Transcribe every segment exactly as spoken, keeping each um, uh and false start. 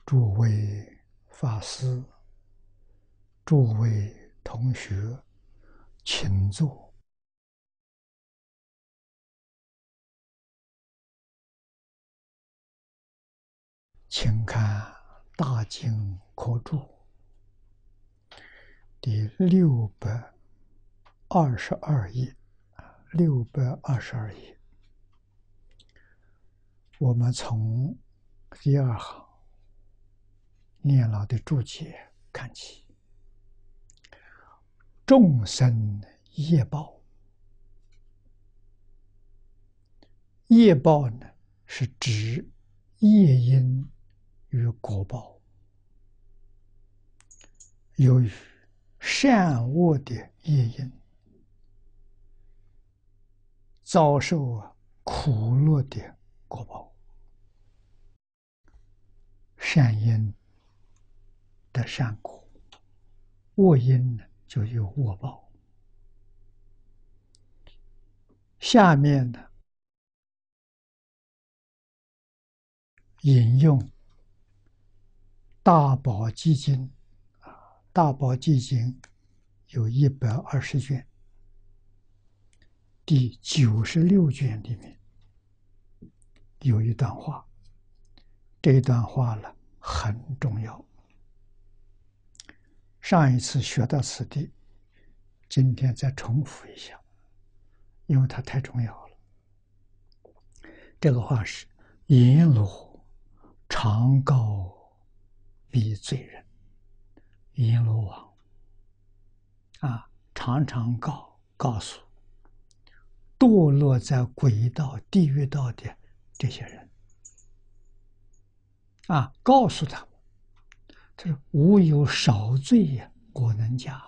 诸位法师、诸位同学，请坐。请看《大经科注》第六百二十二页，六百二十二页，我们从第二行念老的注解看起。众生业报，业报呢是指业因与果报，由于善恶的业因，遭受苦乐的果报。善因的善果，恶因呢就有恶报。下面呢引用大宝积经，大宝积经有一百二十卷，第九十六卷里面有一段话，这一段话呢很重要。上一次学到此地，今天再重复一下，因为它太重要了。这个话是阎罗常告彼罪人，阎罗王啊，常常告告诉堕落在鬼道、地狱道的这些人啊，告诉他们，他说：“吾有少罪也，我能加。”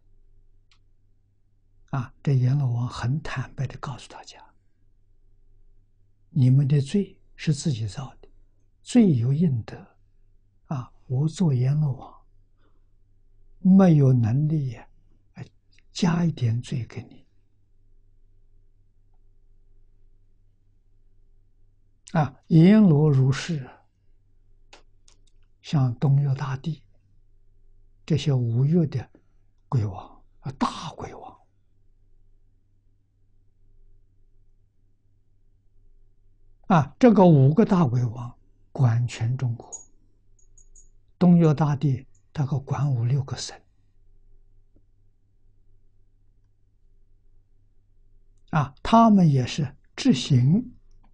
啊，这阎罗王很坦白的告诉大家，你们的罪是自己造的，罪有应得。啊，我做阎罗王，没有能力呀，加一点罪给你。啊，阎罗如是，像东岳大帝这些五岳的鬼王啊，大鬼王啊，这个五个大鬼王管全中国。东岳大帝大概管五六个省啊，他们也是执行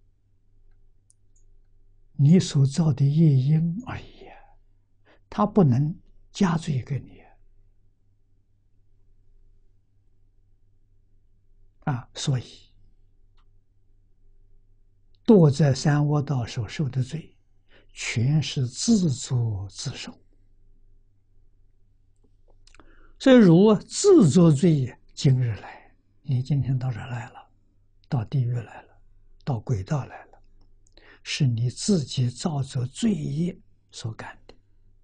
你所造的业因而已，他不能加罪给你啊。所以堕在三恶道所受的罪，全是自作自受。所以如自作罪业，今日来，你今天到这来了，到地狱来了，到鬼道来了，是你自己造作罪业所干的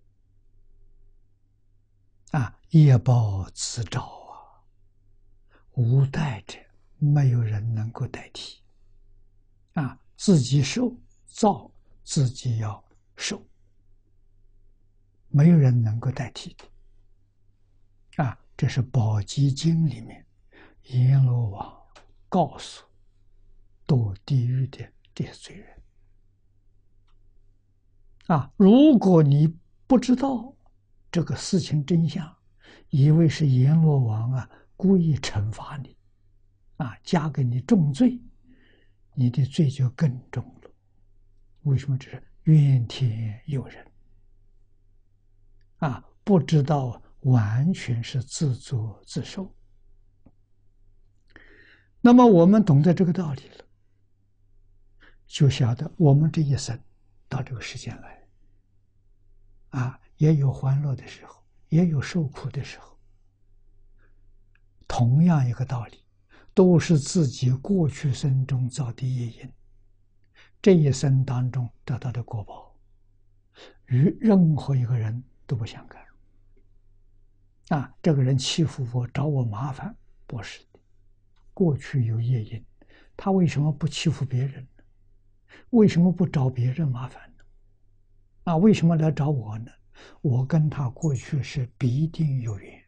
啊！业报自招啊，无代者，没有人能够代替啊！自己受造，自己要受，没有人能够代替的啊！这是《宝积经》里面阎罗王告诉堕地狱的这些罪人啊！如果你不知道这个事情真相，以为是阎罗王啊故意惩罚你啊，加给你重罪，你的罪就更重了。为什么？这是怨天尤人啊！不知道完全是自作自受。那么我们懂得这个道理了，就晓得我们这一生到这个世间来啊，也有欢乐的时候，也有受苦的时候。同样一个道理，都是自己过去生中造的业因，这一生当中得到的果报，与任何一个人都不相干。啊，这个人欺负我，找我麻烦，不是的，过去有业因，他为什么不欺负别人呢？为什么不找别人麻烦呢？ 啊，为什么来找我呢？我跟他过去是必定有缘，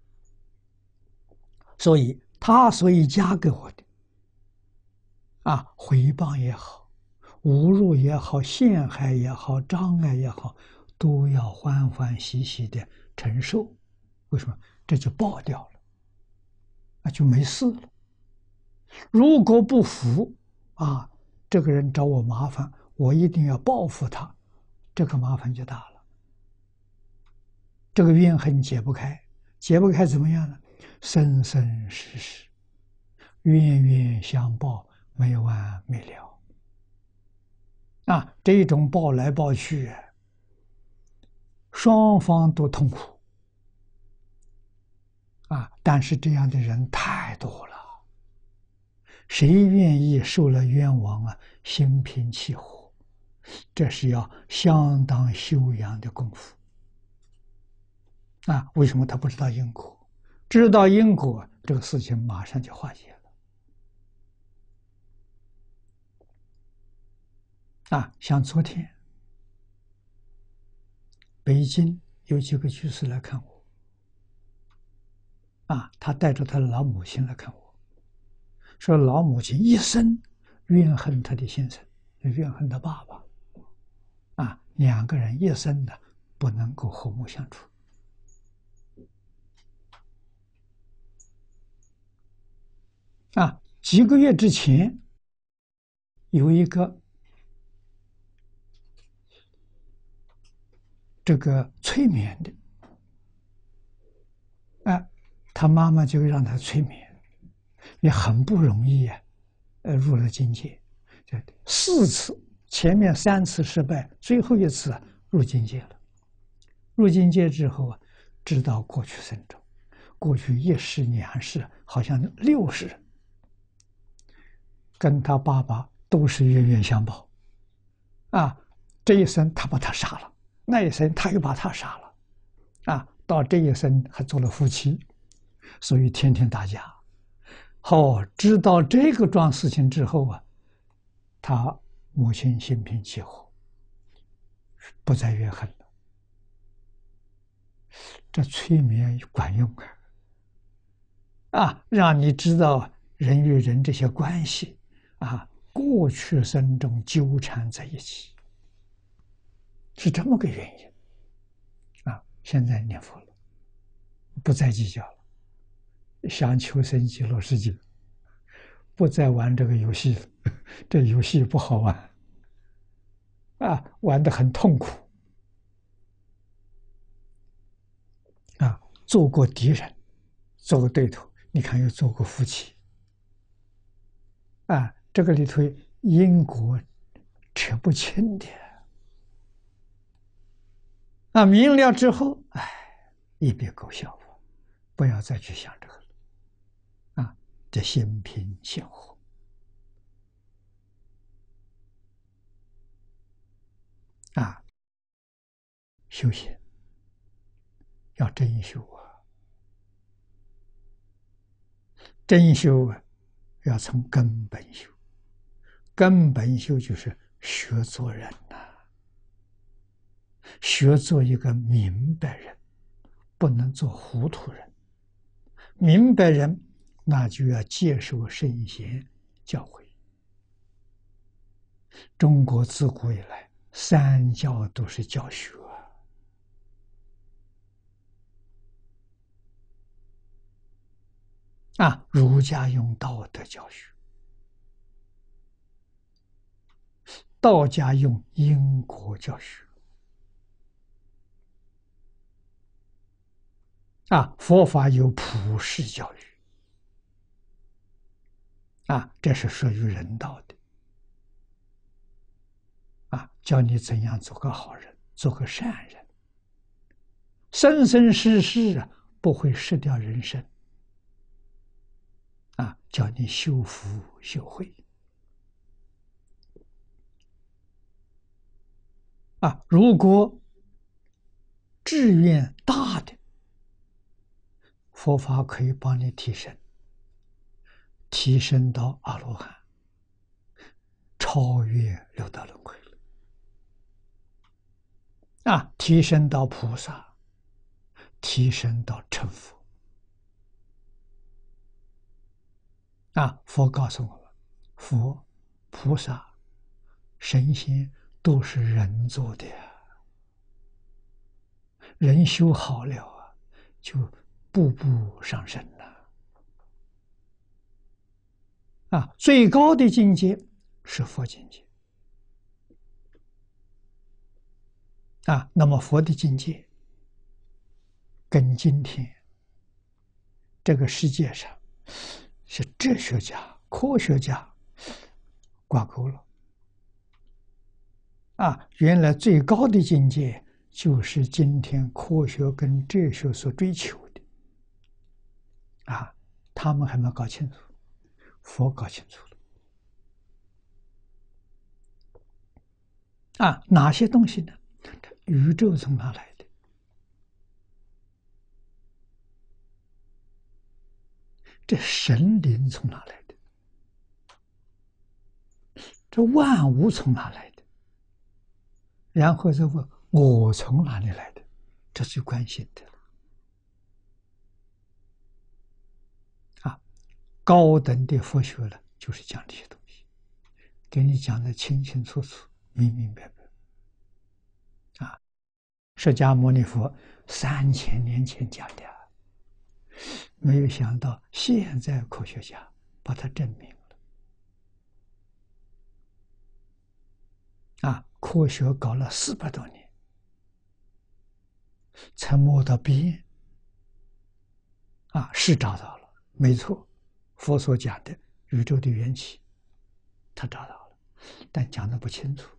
所以他所以加给我的，啊，诽谤也好，侮辱也好，陷害也好，障碍也好，都要欢欢喜喜的承受。为什么？这就报掉了，那就没事了。如果不服，啊，这个人找我麻烦，我一定要报复他，这个麻烦就大了。这个怨恨解不开，解不开怎么样呢？生生世世，冤冤相报，没完没了。啊，这种报来报去，双方都痛苦。啊，但是这样的人太多了，谁愿意受了冤枉啊，心平气和？这是要相当修养的功夫。啊，为什么他不知道因果？知道因果，这个事情马上就化解了。啊，像昨天，北京有几个居士来看我。啊，他带着他的老母亲来看我，说老母亲一生怨恨他的先生，怨恨他爸爸。啊，两个人一生的不能够和睦相处。啊，几个月之前，有一个这个催眠的，啊，他妈妈就让他催眠，也很不容易呀，呃，入了境界，这四次，前面三次失败，最后一次入境界了。入境界之后啊，知道过去生中，过去一世两世，好像六世人。跟他爸爸都是冤冤相报，啊，这一生他把他杀了，那一生他又把他杀了，啊，到这一生还做了夫妻，所以天天打架。哦，知道这个桩事情之后啊，他母亲心平气和，不再怨恨了。这催眠管用啊，啊，让你知道人与人这些关系。啊，过去生中纠缠在一起，是这么个原因。啊，现在念佛了，不再计较了，想求生极乐世界，不再玩这个游戏了，这游戏不好玩，啊，玩得很痛苦。啊，做过敌人，做过对头，你看又做过夫妻。啊，这个里头因果扯不清的。啊，明了之后，哎，一笔勾销，不要再去想这个了。啊，这心平气和。啊，修行要真修啊，真修啊，要从根本修。根本修就是学做人呐、啊，学做一个明白人，不能做糊涂人。明白人，那就要接受圣贤教诲。中国自古以来，三教都是教学啊，儒家用道德教学，道家用因果教学，啊，佛法有普世教育，啊，这是属于人道的，啊，教你怎样做个好人，做个善人，生生世世啊不会失掉人生，啊，叫你修福修慧。啊，如果志愿大的，佛法可以帮你提升，提升到阿罗汉，超越六道轮回了。 提升到菩萨，提升到成佛。啊，佛告诉我们，佛、菩萨、神仙都是人做的呀。人修好了啊，就步步上升了。啊，最高的境界是佛境界。啊，那么佛的境界跟今天这个世界上是哲学家、科学家挂钩了。啊，原来最高的境界就是今天科学跟哲学所追求的。啊，他们还没搞清楚，佛搞清楚了。啊，哪些东西呢？宇宙从哪来的？这神灵从哪来的？这万物从哪来的？然后再问我从哪里来的？这最关心的了。啊，高等的佛学了，就是讲这些东西，给你讲的清清楚楚、明明白白。啊，释迦牟尼佛三千年前讲的，没有想到现在科学家把它证明了。啊，科学搞了四百多年，才摸到边。啊，是找到了，没错，佛所讲的宇宙的缘起，他找到了，但讲的不清楚。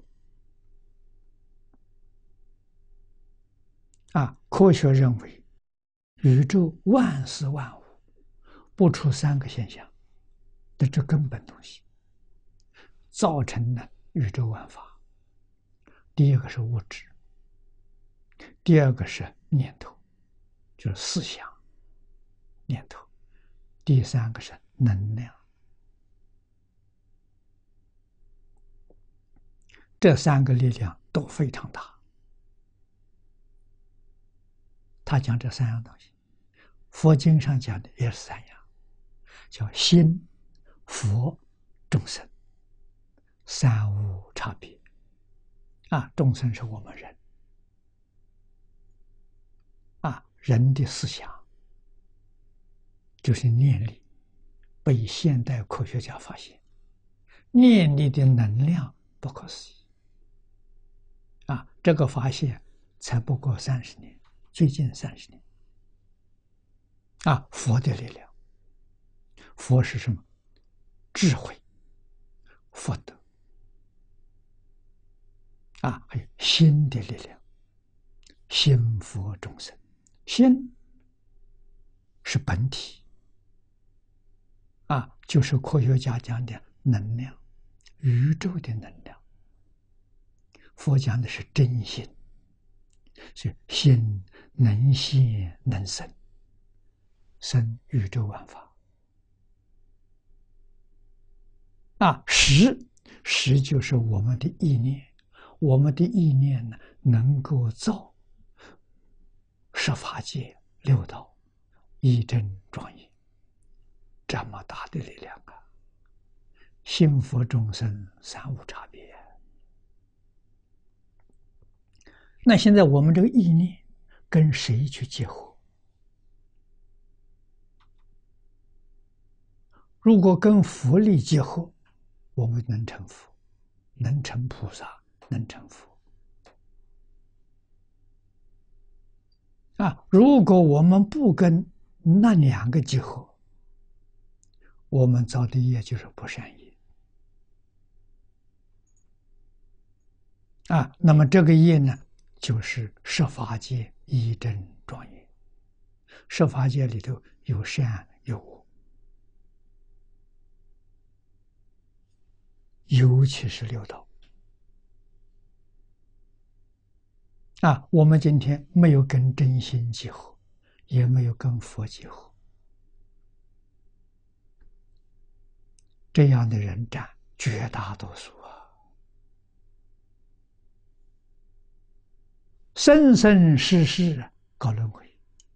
啊，科学认为宇宙万事万物不出三个现象的这根本东西，造成了宇宙万法。第一个是物质，第二个是念头，就是思想念头，第三个是能量。这三个力量都非常大。他讲这三样东西，佛经上讲的也是三样，叫心、佛、众生，三无差别。啊，众生是我们人。啊，人的思想就是念力，被现代科学家发现，念力的能量不可思议。啊，这个发现才不过三十年，最近三十年。啊，佛的力量，佛是什么？智慧、福德。啊，还有心的力量，心佛众生。心是本体。啊，就是科学家讲的能量，宇宙的能量。佛讲的是真心，是心能现能生，生宇宙万法。啊，识识就是我们的意念，我们的意念呢，能够造十法界六道，一真庄严，这么大的力量啊！心佛众生三无差别。那现在我们这个意念跟谁去结合？如果跟佛力结合，我们能成佛，能成菩萨，能成佛。啊，如果我们不跟那两个结合，我们造的业就是不善业。啊，那么这个业呢，就是十法界一真庄严。十法界里头有善有恶，尤其是六道。啊，我们今天没有跟真心结合，也没有跟佛结合，这样的人占绝大多数啊。 生生世世搞轮回。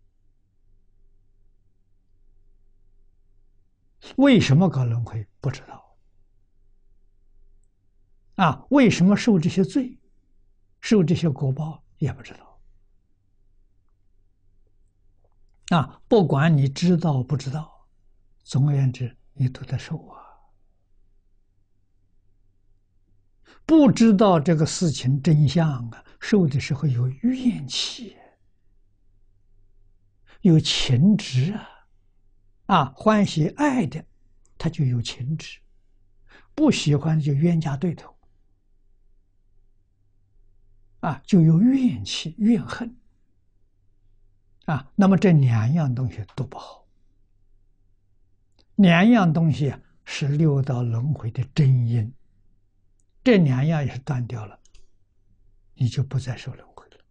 为什么搞轮回？不知道。啊，为什么受这些罪，受这些果报也不知道。啊，不管你知道不知道，总而言之，你都在受啊。不知道这个事情真相啊，受的时候有怨气，有情执啊，啊，欢喜爱的，他就有情执；不喜欢就冤家对头，啊，就有怨气、怨恨，啊，那么这两样东西都不好，两样东西啊是六道轮回的真因。这两样也是断掉了，你就不再受轮回了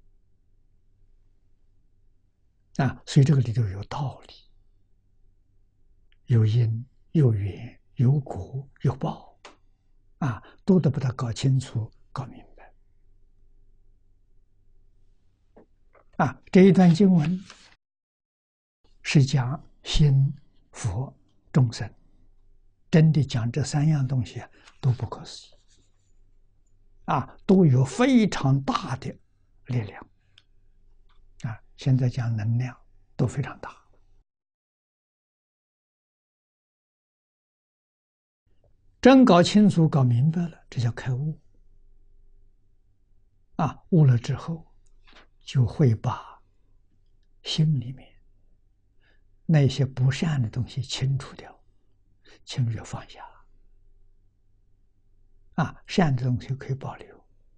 啊！所以这个里头有道理，有因有缘，有果有报啊，都得把它搞清楚、搞明白啊！这一段经文是讲心、佛、众生，真的讲这三样东西都不可思议。啊，都有非常大的力量啊！现在讲能量都非常大。真搞清楚、搞明白了，这叫开悟啊！悟了之后，就会把心里面那些不善的东西清除掉，清除放下啊，善的东西可以保留。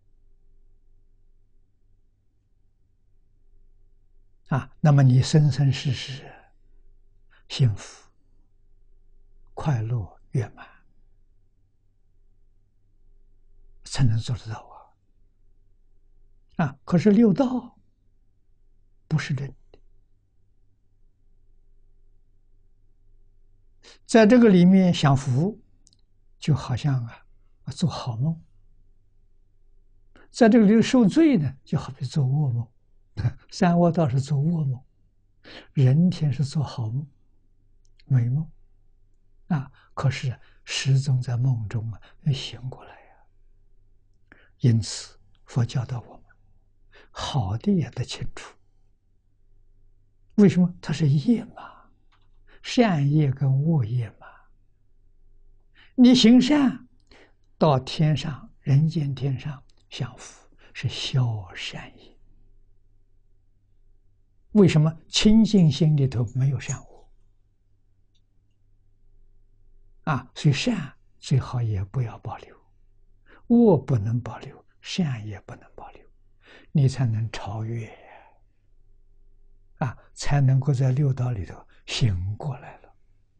啊，那么你生生世世幸福、快乐、圆满，才能做得到啊！啊，可是六道不是真的，在这个里面享福，就好像啊做好梦；在这个里受罪呢，就好比做噩梦。三恶道是做噩梦，人天是做好梦、美梦啊。可是始终在梦中啊，要醒过来呀、啊。因此，佛教导我们，好的也得清楚。为什么？它是业嘛，善业跟恶业嘛。你行善，到天上人间天上享福，是消善业。为什么清净心里头没有善恶啊？所以善最好也不要保留，恶不能保留，善也不能保留，你才能超越啊，才能够在六道里头醒过来了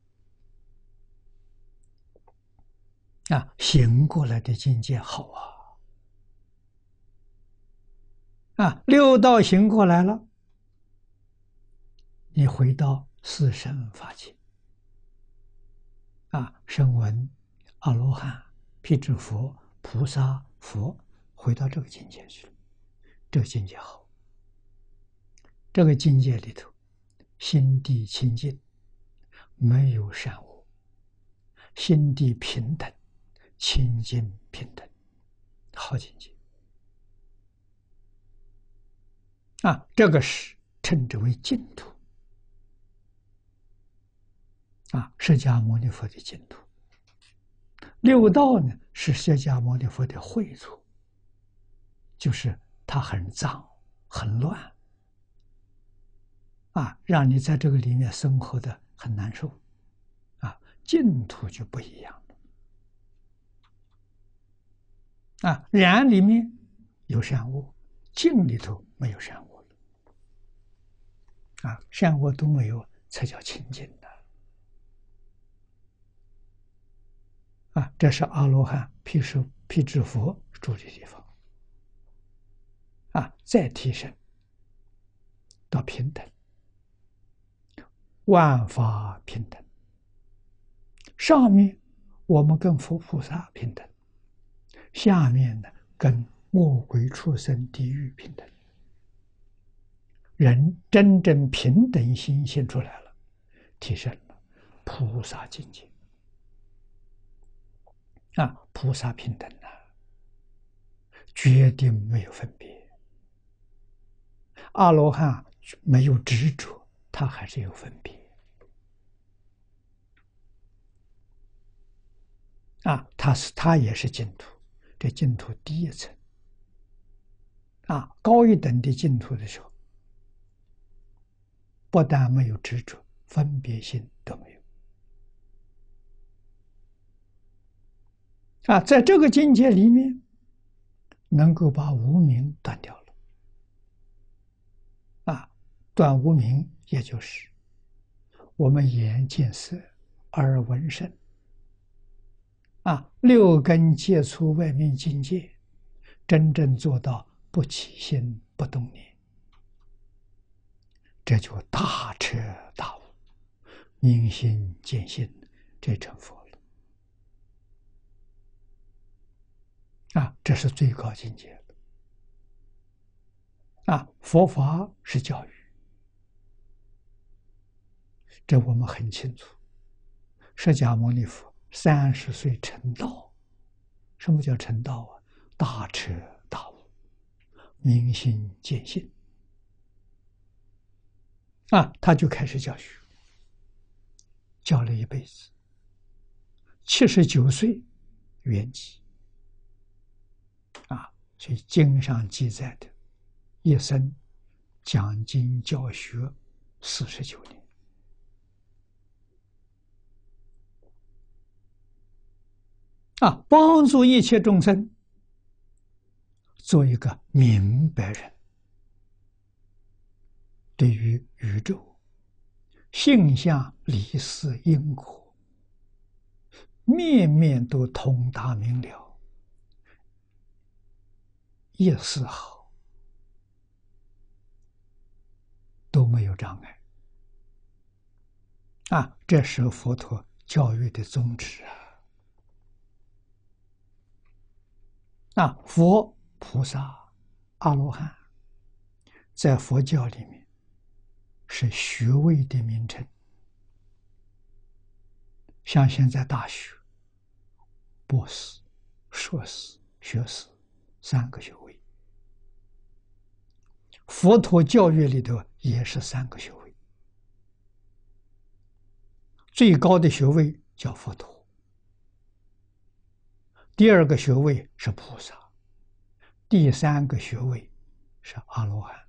啊！醒过来的境界好啊啊！六道醒过来了。你回到四圣法界啊，声闻、阿罗汉、辟支佛、菩萨、佛，回到这个境界去了。这个境界好，这个境界里头，心地清净，没有善恶，心地平等，清净平等，好境界啊！这个是称之为净土。啊，释迦牟尼佛的净土。六道呢，是释迦牟尼佛的会处，就是它很脏、很乱，啊，让你在这个里面生活的很难受，啊，净土就不一样了，啊，染里面有善恶，净里头没有善恶，啊，善恶都没有，才叫清净的。啊，这是阿罗汉、辟支辟支佛住的地方。啊，再提升到平等，万法平等。上面我们跟佛菩萨平等，下面呢跟魔鬼畜生地狱平等。 人真正平等心现出来了，提升了菩萨境界啊！菩萨平等啊，决定没有分别。阿罗汉没有执着，他还是有分别啊！他是他也是净土，这净土第一层啊，高一等的净土的时候，不但没有执着，分别心都没有啊！在这个境界里面，能够把无明断掉了啊！断无明，也就是我们眼见色，耳闻声啊，六根接触外面境界，真正做到不起心不动念，这就大彻大悟，明心见性，这成佛了啊！这是最高境界啊！佛法是教育，这我们很清楚。释迦牟尼佛三十岁成道，什么叫成道啊？大彻大悟，明心见性啊！他就开始教学，教了一辈子，七十九岁圆寂啊！所以经上记载的，一生讲经教学四十九年啊，帮助一切众生做一个明白人，对于宇宙性相理事因果，面面都通达明了，一丝毫都没有障碍啊！这是佛陀教育的宗旨啊！啊，佛、菩萨、阿罗汉，在佛教里面是学位的名称。像现在大学，博士、硕士、学士三个学位，佛陀教育里头也是三个学位。最高的学位叫佛陀，第二个学位是菩萨，第三个学位是阿罗汉。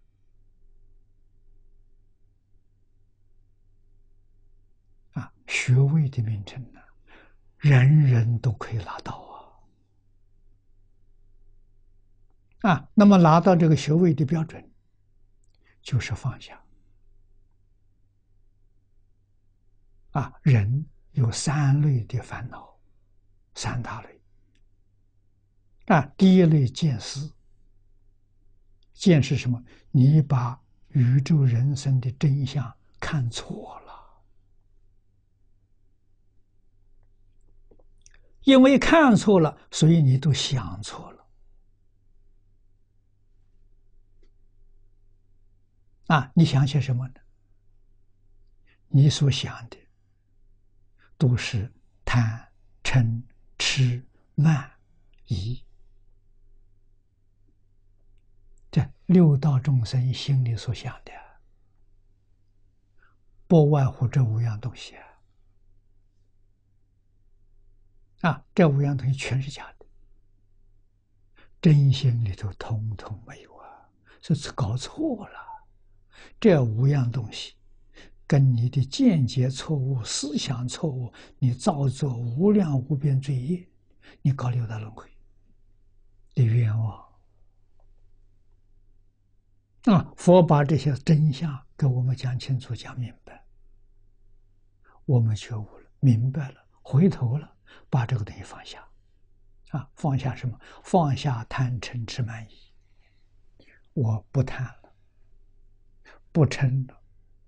啊，学位的名称呢，人人都可以拿到啊！啊，那么拿到这个学位的标准，就是放下。啊，人有三类的烦恼，三大类。啊，第一类见思，见是什么？你把宇宙人生的真相看错了。因为看错了，所以你都想错了。啊，你想些什么呢？你所想的都是贪、嗔、痴、慢、疑，这六道众生心里所想的，不外乎这五样东西啊！啊，这五样东西全是假的，真心里头通通没有啊！是搞错了。这五样东西跟你的见解错误、思想错误，你造作无量无边罪业，你搞六道轮回的冤枉啊！佛把这些真相给我们讲清楚、讲明白，我们觉悟了、明白了，回头了，把这个东西放下啊！放下什么？放下贪嗔痴慢疑，我不贪了，不嗔了，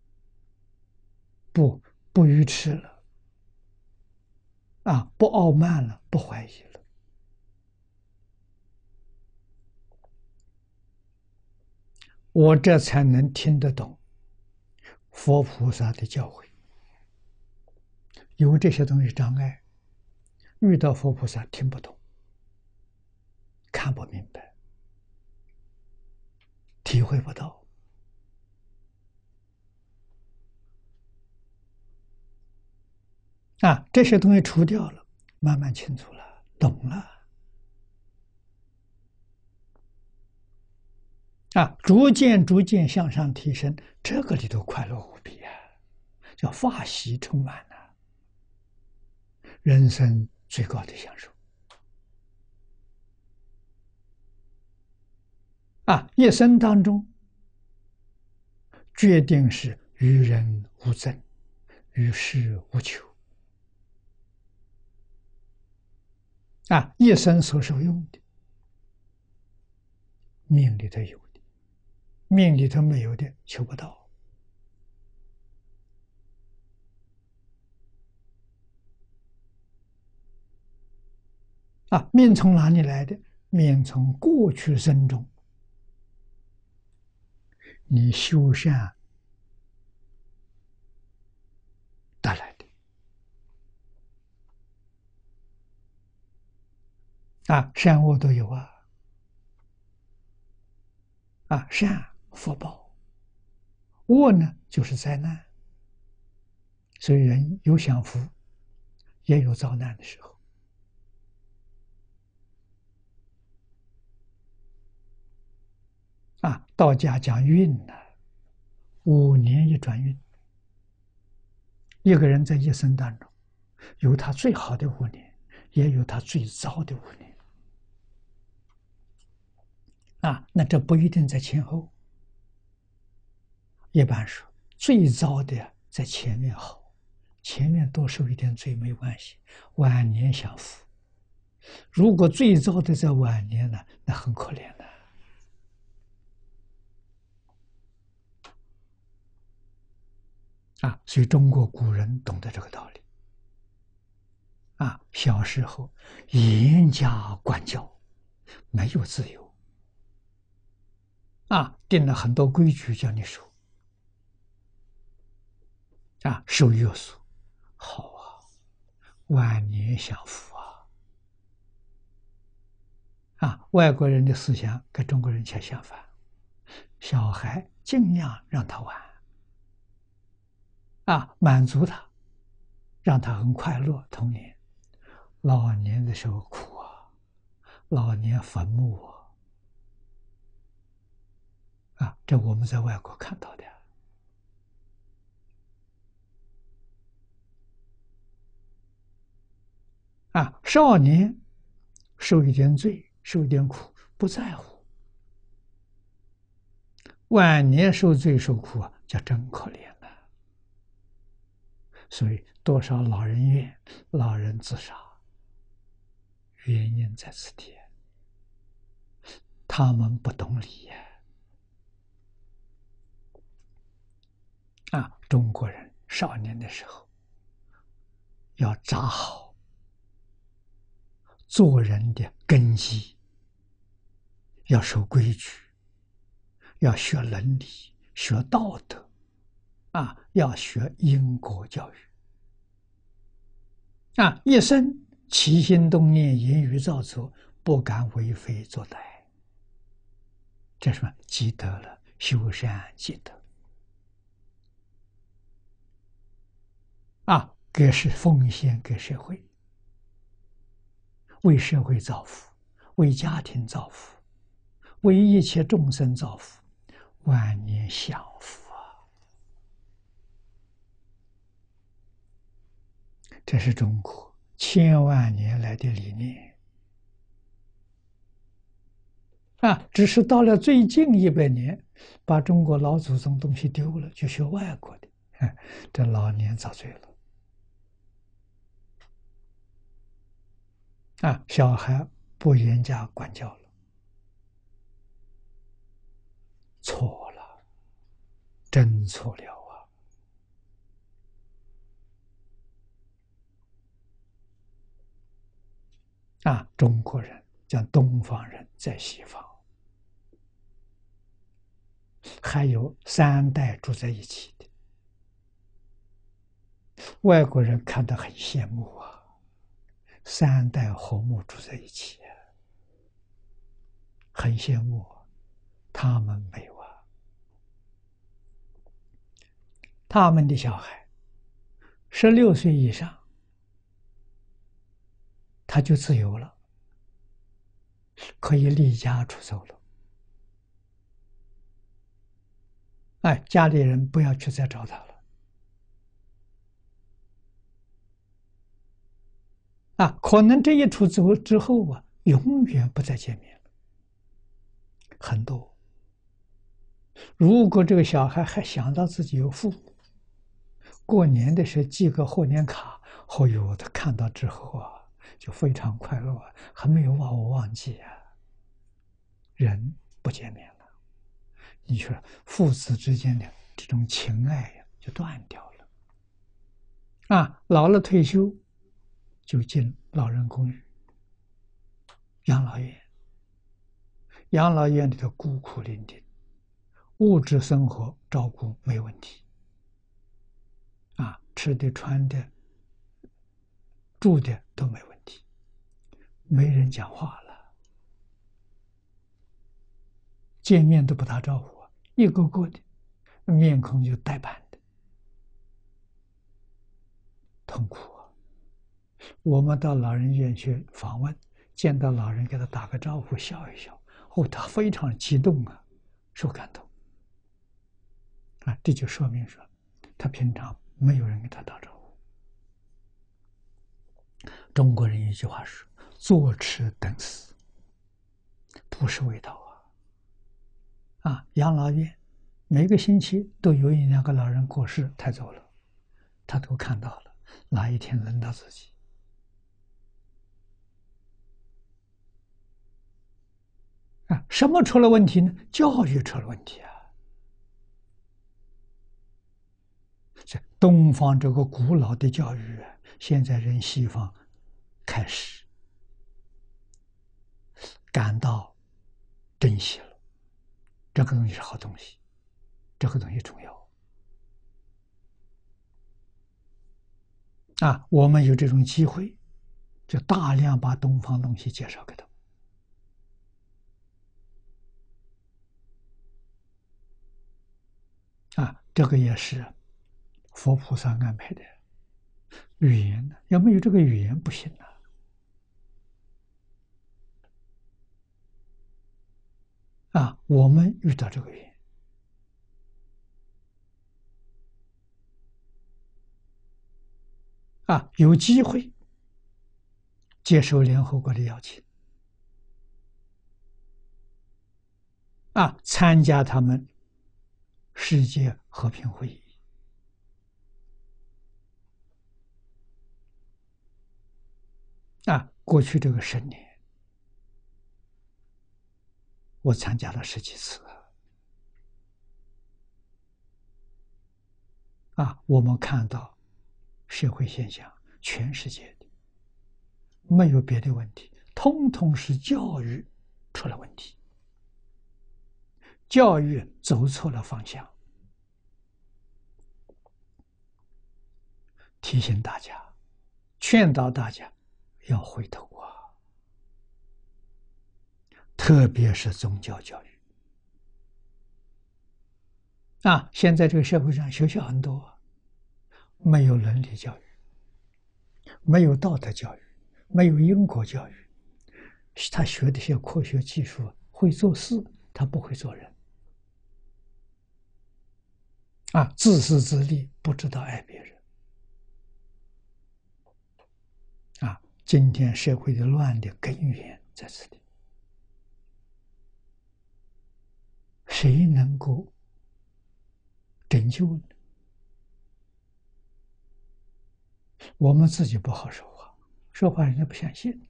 不不愚痴了，啊，不傲慢了，不怀疑了。 我这才能听得懂佛菩萨的教诲。有这些东西障碍，遇到佛菩萨听不懂，看不明白，体会不到。啊，这些东西除掉了，慢慢清楚了，懂了。啊，逐渐逐渐向上提升，这个里头快乐无比啊，叫法喜充满了，人生最高的享受。啊，一生当中，决定是与人无争，与世无求。啊，一生所受用的，命里头有的，命里头没有的，求不到。啊，命从哪里来的？命从过去生中你修善得来的。啊，善恶都有啊。啊，善福报，恶呢就是灾难。所以人有享福，也有遭难的时候。啊，道家讲运呢，五年一转运。一个人在一生当中，有他最好的五年，也有他最糟的五年。啊，那这不一定在前后。一般说，最糟的在前面好，前面多受一点罪没关系，晚年享福。如果最糟的在晚年呢，那很可怜的。啊，所以中国古人懂得这个道理。啊，小时候严加管教，没有自由。啊，定了很多规矩叫你守。啊，受约束，好啊，晚年享福啊。啊，外国人的思想跟中国人恰相反，小孩尽量让他玩。啊，满足他，让他很快乐童年。老年的时候苦啊，老年坟墓啊。啊，这我们在外国看到的。啊，少年受一点罪，受一点苦，不在乎；晚年受罪受苦啊，叫真可怜了。所以多少老人院、老人自杀，原因在此地。他们不懂理呀。啊，中国人少年的时候要扎好做人的根基，要守规矩，要学伦理，学道德。啊，要学因果教育。啊，一生起心动念、言语造作，不敢为非作歹。这是什么？积德了，修善积德。啊，给是奉献给社会，为社会造福，为家庭造福，为一切众生造福，晚年享福啊！这是中国千万年来的理念啊！只是到了最近一百年，把中国老祖宗东西丢了，就学外国的，这老年遭罪了。啊，小孩不严加管教了，错了，真错了啊！啊，中国人讲东方人在西方， 还有三代住在一起的，外国人看得很羡慕啊，三代和睦住在一起，很羡慕，他们没有啊，他们的小孩十六岁以上，他就自由了，可以离家出走了。哎，家里人不要去再找他了。啊，可能这一出走之后啊，永远不再见面了。很多，如果这个小孩还想到自己有父母，过年的时候寄个贺年卡，哦哟，他看到之后啊，就非常快乐，还没有把我忘记啊。人不见面了，你说父子之间的这种情爱呀，就断掉了。啊，老了退休，就进老人公寓、养老院。养老院里头孤苦伶仃，物质生活照顾没问题，啊，吃的、穿的、住的都没问题，没人讲话了，见面都不打招呼，一个个的面孔就呆板的，痛苦啊！我们到老人院去访问，见到老人给他打个招呼，笑一笑，哦，他非常激动啊，受感动啊，这就说明说他平常没有人给他打招呼。中国人一句话说：“坐吃等死，不是味道啊！”啊，养老院每个星期都有一两个老人过世抬走了，他都看到了，哪一天轮到自己？啊，什么出了问题呢？教育出了问题啊！这东方这个古老的教育啊，现在人西方开始感到珍惜了，这个东西是好东西，这个东西重要啊！我们有这种机会，就大量把东方东西介绍给他们。啊，这个也是佛菩萨安排的语言呢，要没有这个语言不行啊！啊，我们遇到这个语言，啊，有机会接受联合国的邀请，啊，参加他们世界和平会议。啊，过去这个十年，我参加了十几次。啊，我们看到社会现象，全世界的没有别的问题，通通是教育出了问题，教育走错了方向。提醒大家，劝导大家要回头啊！特别是宗教教育啊，现在这个社会上学校很多，没有伦理教育，没有道德教育，没有因果教育，他学的些科学技术会做事，他不会做人啊，自私自利，不知道爱别人啊！今天社会的乱的根源在这里，谁能够拯救呢？我们自己不好说话，说话人家不相信。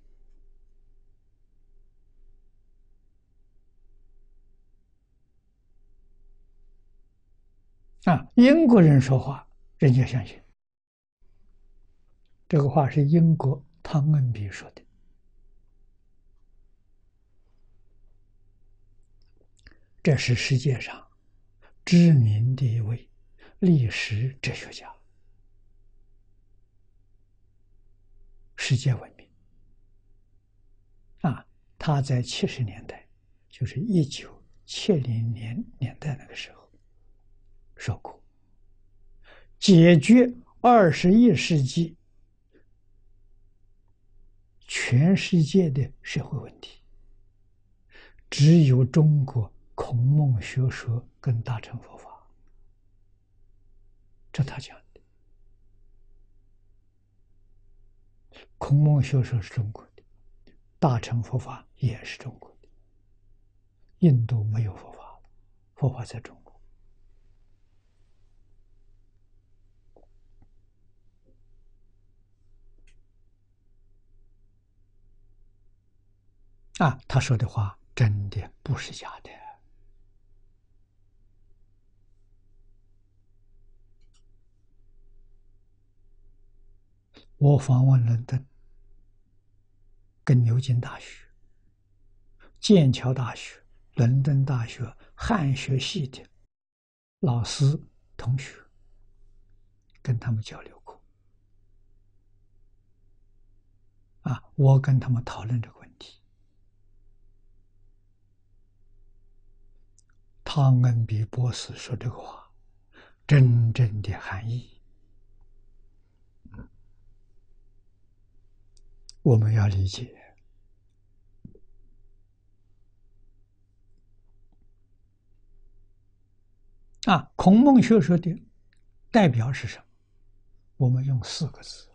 啊，英国人说话，人家相信。这个话是英国汤恩比说的。这是世界上知名的一位历史哲学家，世界闻名啊！他在七十年代，就是一九七零年年代那个时候，说过，解决二十一世纪全世界的社会问题，只有中国孔孟学说跟大乘佛法，这他讲的。孔孟学说是中国的，大乘佛法也是中国的。印度没有佛法，佛法在中国。啊，他说的话真的不是假的。我访问伦敦，跟牛津大学、剑桥大学、伦敦大学汉学系的老师、同学，跟他们交流过。啊，我跟他们讨论这个问题。汤恩比博士说这个话，真正的含义，我们要理解。啊，孔孟学说的代表是什么？我们用四个字：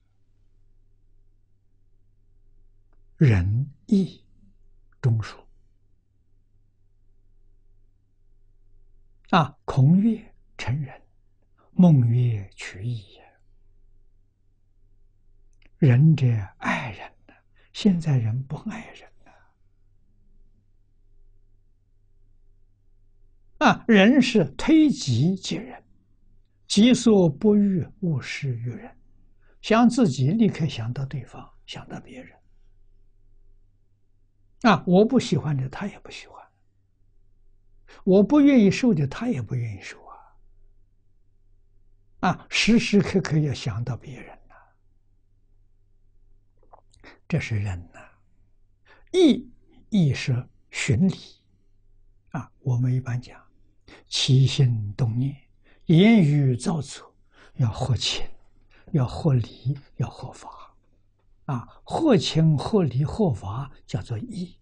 仁义忠恕。啊，孔曰成仁，孟曰取义。仁者爱人呢，现在人不爱人了。啊，仁是推己及人，己所不欲，勿施于人。想自己，立刻想到对方，想到别人。啊，我不喜欢的，他也不喜欢；我不愿意受的，他也不愿意受啊！啊，时时刻刻要想到别人呐、啊，这是仁呐、啊。义，义是循礼啊，我们一般讲，起心动念、言语造作，要合情，要合理，要合法。啊，合情、合理、合法叫做义。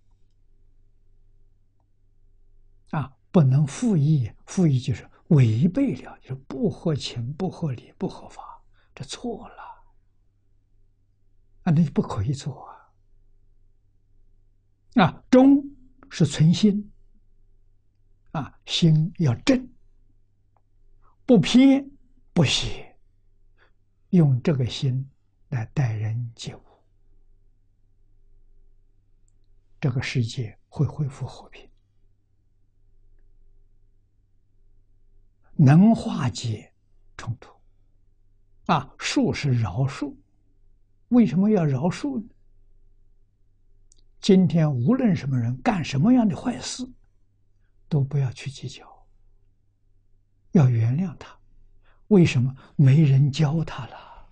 啊，不能负义，负义就是违背了，就是不合情、不合理、不合法，这错了。啊，那就不可以做啊。啊，忠是存心，啊，心要正，不偏不邪，用这个心来待人接物，这个世界会恢复和平，能化解冲突。啊，恕是饶恕，为什么要饶恕呢？今天无论什么人干什么样的坏事，都不要去计较，要原谅他。为什么？没人教他了。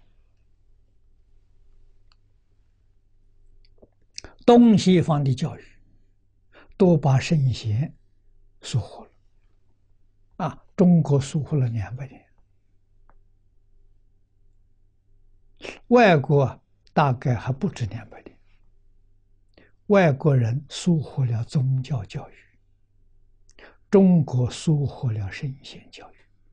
东西方的教育都把圣贤疏忽了。啊，中国疏忽了两百年，外国大概还不止两百年。外国人疏忽了宗教教育，中国疏忽了圣贤教育，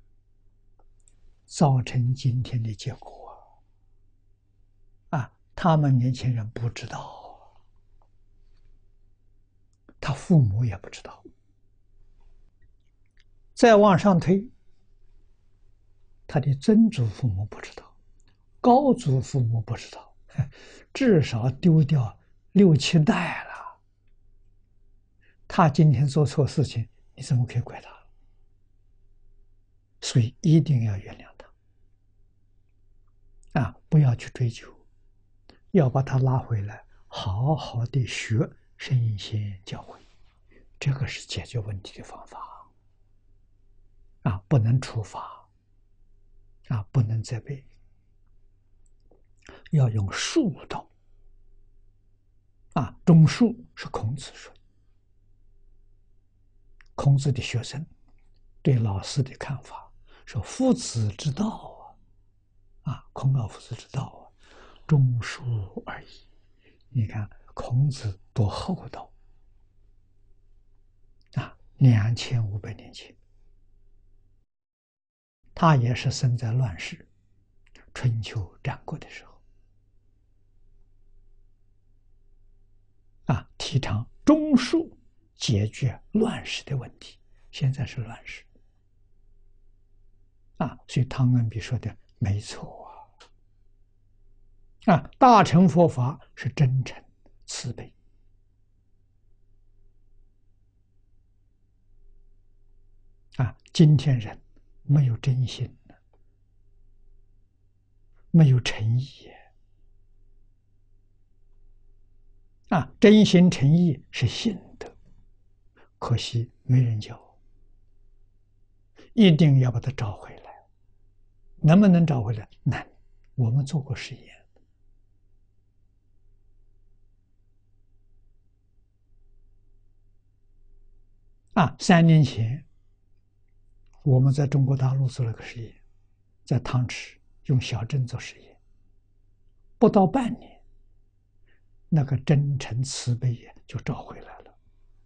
造成今天的结果啊！啊，他们年轻人不知道，他父母也不知道。再往上推，他的曾祖父母不知道，高祖父母不知道，至少丢掉六七代了。他今天做错事情，你怎么可以怪他？所以一定要原谅他啊！不要去追究，要把他拉回来，好好的学圣贤教诲，这个是解决问题的方法。 啊，不能处罚，啊，不能责备，要用术道。啊，中术是孔子说的，孔子的学生对老师的看法说：“夫子之道啊，啊，孔老夫子之道啊，中术而已。”你看孔子多厚道啊！两千五百年前，他也是生在乱世，春秋战国的时候啊，提倡中术解决乱世的问题。现在是乱世啊，所以汤恩比说的没错啊！啊，大乘佛法是真诚慈悲啊，今天人没有真心，没有诚意啊，真心诚意是信德，可惜没人教，一定要把它找回来。能不能找回来？难，我们做过实验。啊，三年前我们在中国大陆做了个实验，在汤池用小镇做实验，不到半年，那个真诚慈悲就找回来了，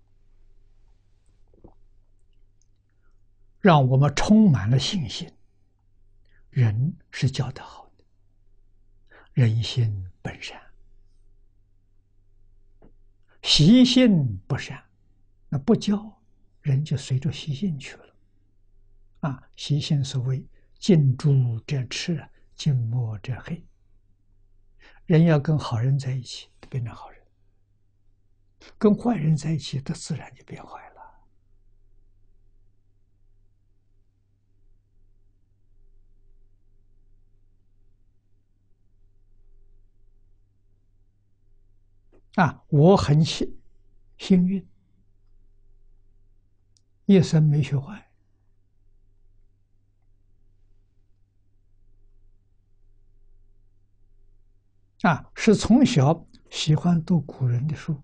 让我们充满了信心。人是教得好的，人心本善，习性不善，那不教人就随着习性去了。啊，习性所谓近朱者赤，近墨者黑。人要跟好人在一起，就变成好人；跟坏人在一起，他自然就变坏了。啊，我很幸幸运，一生没学坏。啊，是从小喜欢读古人的书。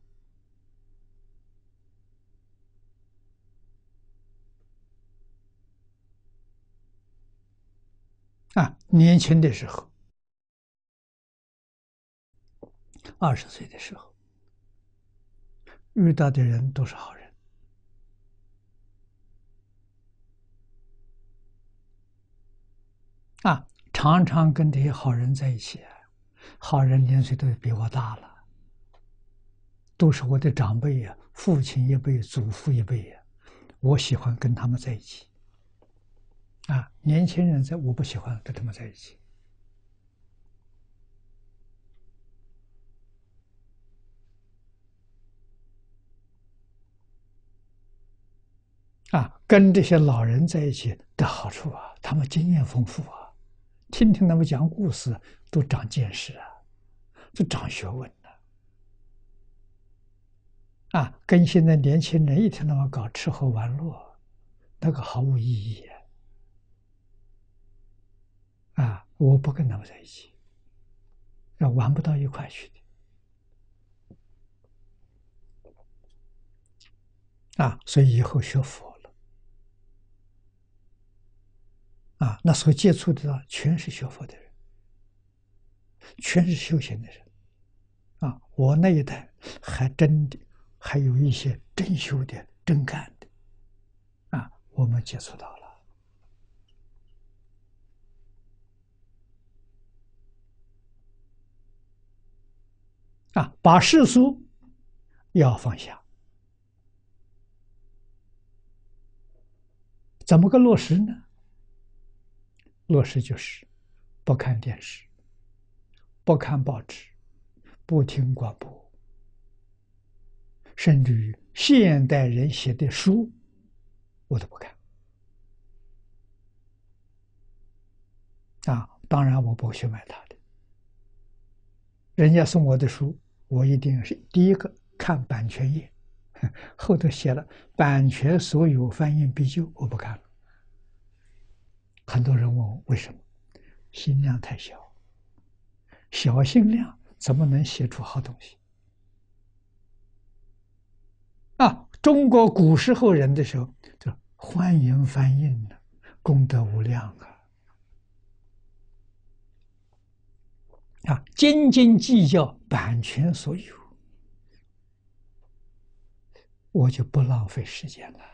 啊，年轻的时候，二十岁的时候，遇到的人都是好人。啊，常常跟这些好人在一起，好人年岁都比我大了，都是我的长辈呀，父亲一辈、祖父一辈呀，我喜欢跟他们在一起。啊，年轻人在，我不喜欢跟他们在一起。啊，跟这些老人在一起的好处啊，他们经验丰富啊，听听他们讲故事，都长见识啊，都长学问的。啊，跟现在年轻人一天到晚搞吃喝玩乐，那个毫无意义。啊，我不跟他们在一起，那玩不到一块去的。啊，所以以后学佛了。啊，那所接触的全是学佛的人，全是修行的人。啊，我那一代还真的还有一些真修的、真干的。啊，我们接触到了。啊，把世俗要放下，怎么个落实呢？落实就是不看电视，不看报纸，不听广播，甚至于现代人写的书，我都不看。啊，当然我不去买他的，人家送我的书，我一定是第一个看版权页，后头写了版权所有翻译必究，我不看了。 很多人问我为什么？心量太小，小心量怎么能写出好东西？啊，中国古时候人的时候，就欢迎翻印的，功德无量啊！啊，斤斤计较版权所有，我就不浪费时间了。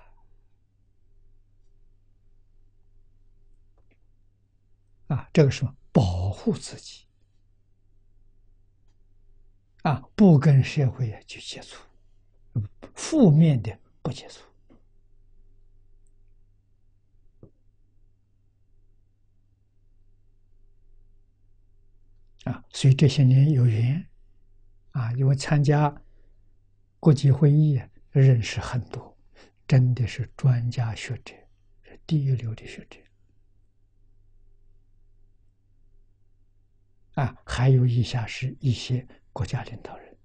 啊，这个什么？保护自己啊，不跟社会去接触，负面的不接触。啊，所以这些年有缘啊，因为参加国际会议，认识很多，真的是专家学者，是第一流的学者。啊，还有以下是一些国家领导人。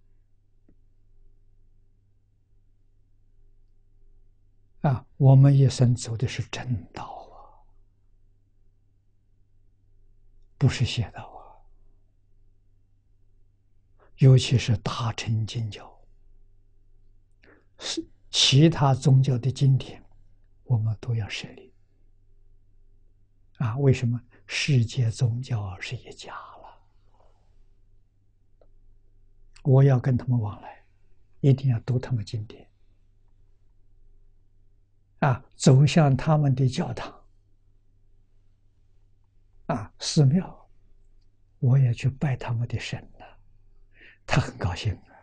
啊，我们一生走的是正道啊，不是邪道啊。尤其是大乘经教，是其他宗教的经典，我们都要舍离。啊，为什么？世界宗教是一家了，我要跟他们往来，一定要读他们经典。啊，走向他们的教堂，啊，寺庙，我也去拜他们的神了，他很高兴啊。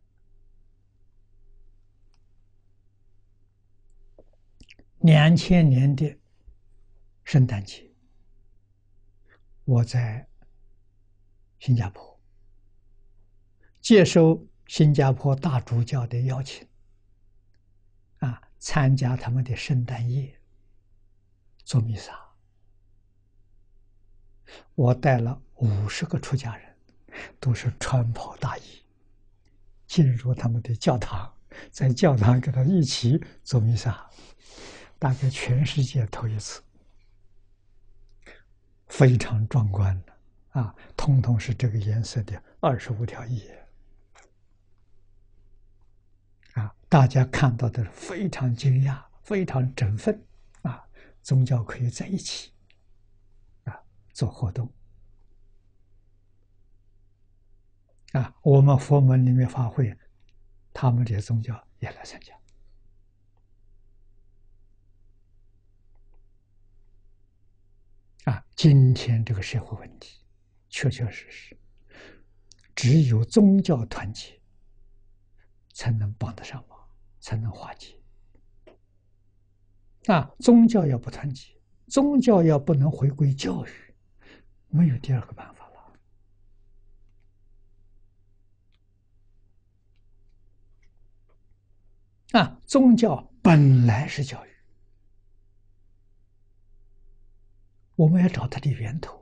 两千年的圣诞节，我在新加坡接受新加坡大主教的邀请，啊，参加他们的圣诞夜，做弥撒。我带了五十个出家人，都是穿袍大衣，进入他们的教堂，在教堂跟他一起做弥撒，大概全世界头一次，非常壮观的啊！通通是这个颜色的二十五条叶啊！大家看到的非常惊讶，非常振奋啊！宗教可以在一起啊，做活动啊！我们佛门里面法会，他们这些宗教也来参加。啊，今天这个社会问题，确确实实，只有宗教团结，才能帮得上忙，才能化解。啊，宗教要不团结，宗教要不能回归教育，没有第二个办法了。啊，宗教本来是教育，我们要找它的源头。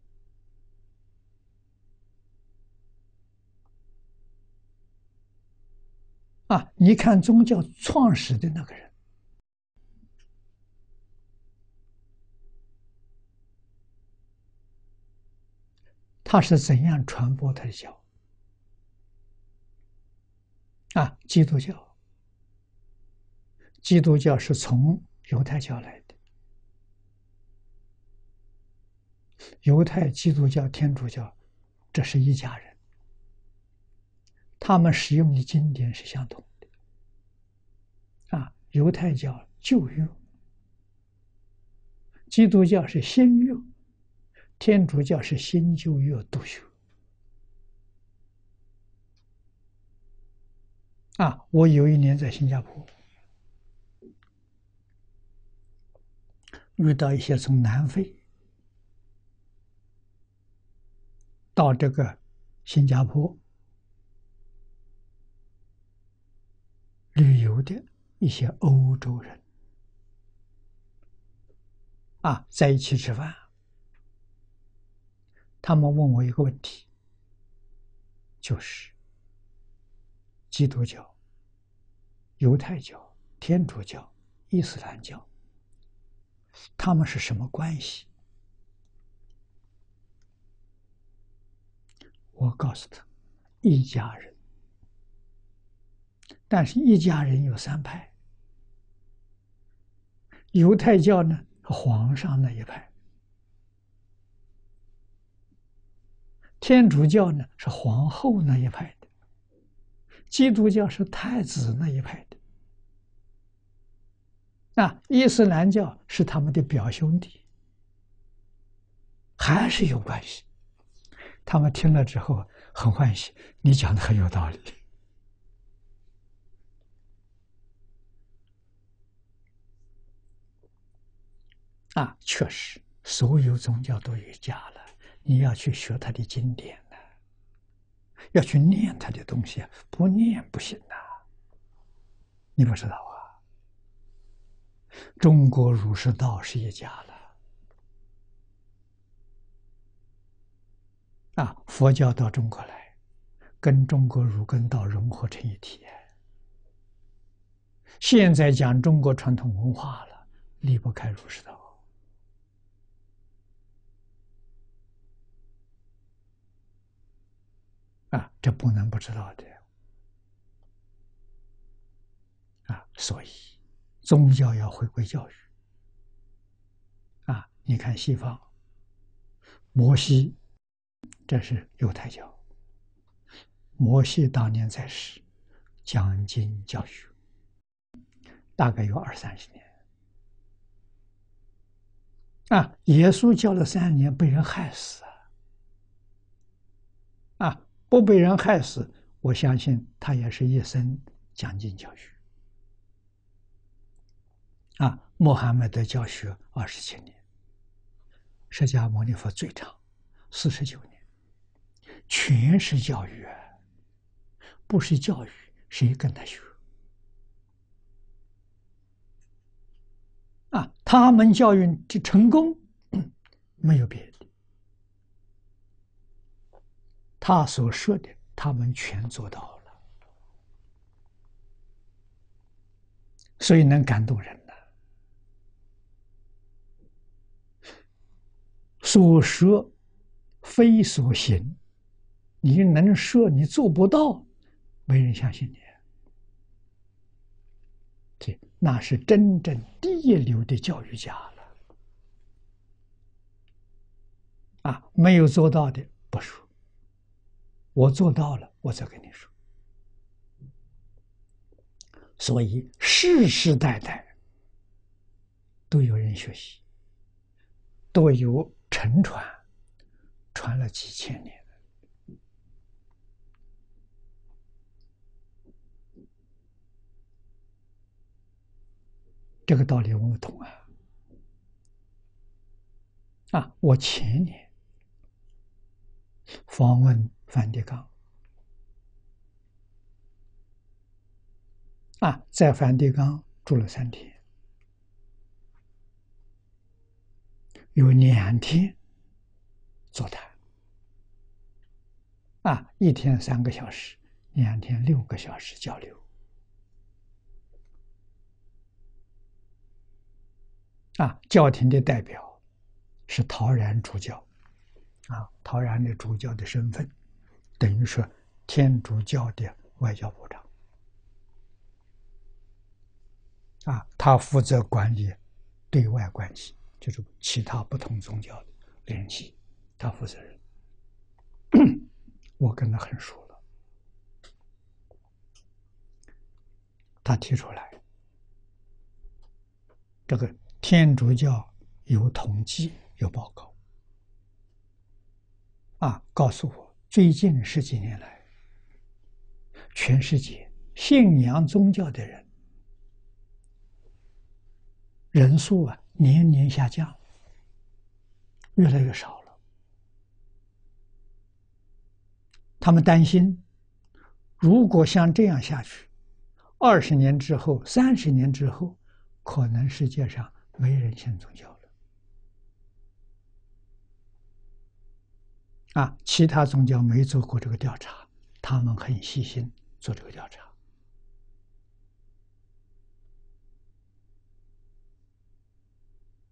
啊，你看宗教创始的那个人，他是怎样传播他的教？啊，基督教，基督教是从犹太教来的，犹太、基督教、天主教，这是一家人，他们使用的经典是相同的。啊，犹太教旧约，基督教是新约，天主教是新旧约都修。啊，我有一年在新加坡遇到一些从南非到这个新加坡旅游的一些欧洲人，啊，在一起吃饭，他们问我一个问题，就是基督教、犹太教、天主教、伊斯兰教，他们是什么关系？ 我告诉他，一家人，但是一家人有三派，犹太教呢，皇上那一派；天主教呢是皇后那一派的；基督教是太子那一派的。那伊斯兰教是他们的表兄弟，还是有关系。他们听了之后很欢喜，你讲的很有道理。啊，确实，所有宗教都有家了，你要去学他的经典呢，要去念他的东西，不念不行呐。你不知道啊？中国儒释道是一家了。啊，佛教到中国来，跟中国儒跟道融合成一体。现在讲中国传统文化了，离不开儒释道。啊，这不能不知道的。啊，所以宗教要回归教育。啊，你看西方，摩西，这是犹太教。摩西当年在世，讲经教育，大概有二三十年。啊，耶稣教了三年，被人害死啊！啊，不被人害死，我相信他也是一生讲经教育。啊，穆罕默德教学二十七年，释迦牟尼佛最长四十九年，全是教育啊！不是教育，谁跟他学？啊，他们教育的成功，没有别的，他所说的，他们全做到了，所以能感动人呢。所说非所行，你能说你做不到，没人相信你。这那是真正第一流的教育家了。啊，没有做到的不说，我做到了，我再跟你说。所以世世代代都有人学习，都有承传，传了几千年。这个道理我们懂啊！啊，我前年访问梵蒂冈，啊，在梵蒂冈住了三天，有两天座谈，啊，一天三个小时，两天六个小时交流。啊，教廷的代表是陶然主教，啊，陶然的主教的身份，等于说天主教的外交部长。啊，他负责管理对外关系，就是其他不同宗教的联系，他负责任。我跟他很熟了，他提出来，这个天主教有统计有报告，啊，告诉我最近十几年来，全世界信仰宗教的人人数啊年年下降，越来越少了。他们担心，如果像这样下去，二十年之后、三十年之后，可能世界上没人信宗教了。啊，其他宗教没做过这个调查，他们很细心做这个调查。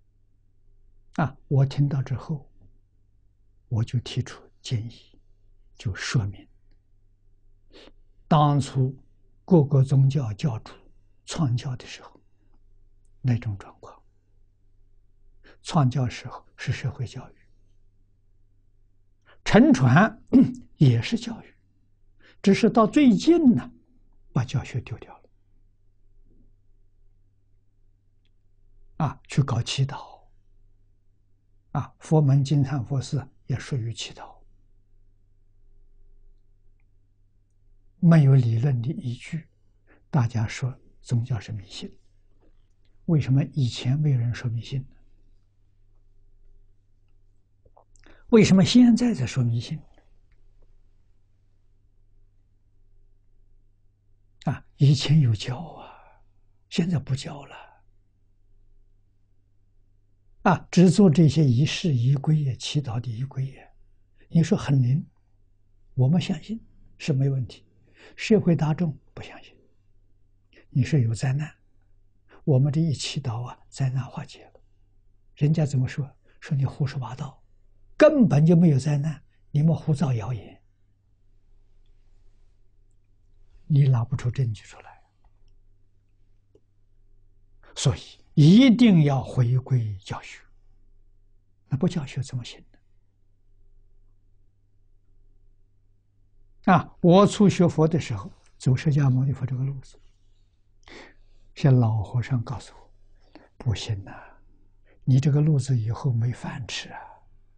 啊，我听到之后，我就提出建议， 就说明当初各个宗教教主创教的时候那种状况。创教时候是社会教育，沉传也是教育，只是到最近呢，把教学丢掉了，啊，去搞祈祷，啊，佛门金忏佛寺也属于祈祷，没有理论的依据，大家说宗教是迷信，为什么以前没有人说迷信呢？为什么现在在说迷信？啊，以前有教啊，现在不教了。啊，只做这些仪式仪规也，祈祷的仪规也。你说很灵，我们相信是没问题，社会大众不相信。你说有灾难，我们这一祈祷啊，灾难化解了。人家怎么说？说你胡说八道。根本就没有灾难，你们胡造谣言，你拿不出证据出来，所以一定要回归教学。那不教学怎么行呢？啊，我初学佛的时候，走释迦牟尼佛这个路子，些老和尚告诉我，不行呐、啊，你这个路子以后没饭吃啊。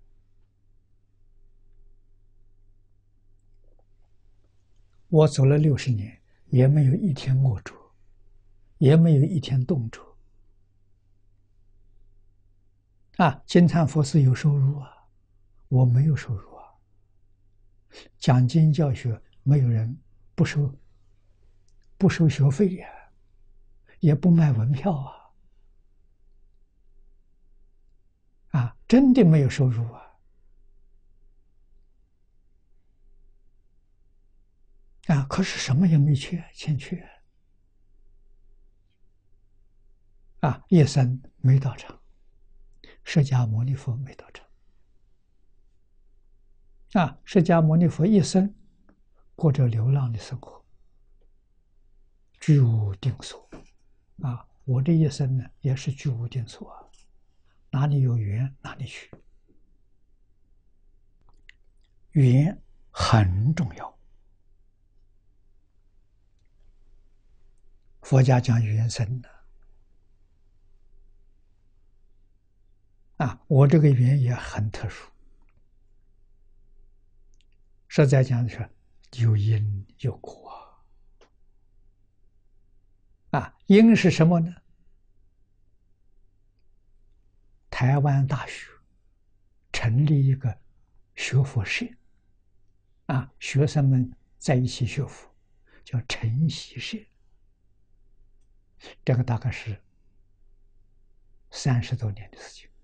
我走了六十年，也没有一天饿着，也没有一天冻着。啊，金忏佛寺有收入啊，我没有收入啊。讲经教学，没有人不收，不收学费呀、啊，也不卖门票啊。啊，真的没有收入啊。啊，可是什么也没缺，欠缺。啊，一生没到场，释迦牟尼佛没到场。啊，释迦牟尼佛一生过着流浪的生活，居无定所。啊，我这一生呢，也是居无定所啊，哪里有缘哪里去。缘很重要。佛家讲缘生的，啊，我这个缘也很特殊。实在讲的是有因有果啊。因是什么呢？台湾大学成立一个学佛社，啊，学生们在一起学佛，叫晨曦社。这个大概是三十多年的事情。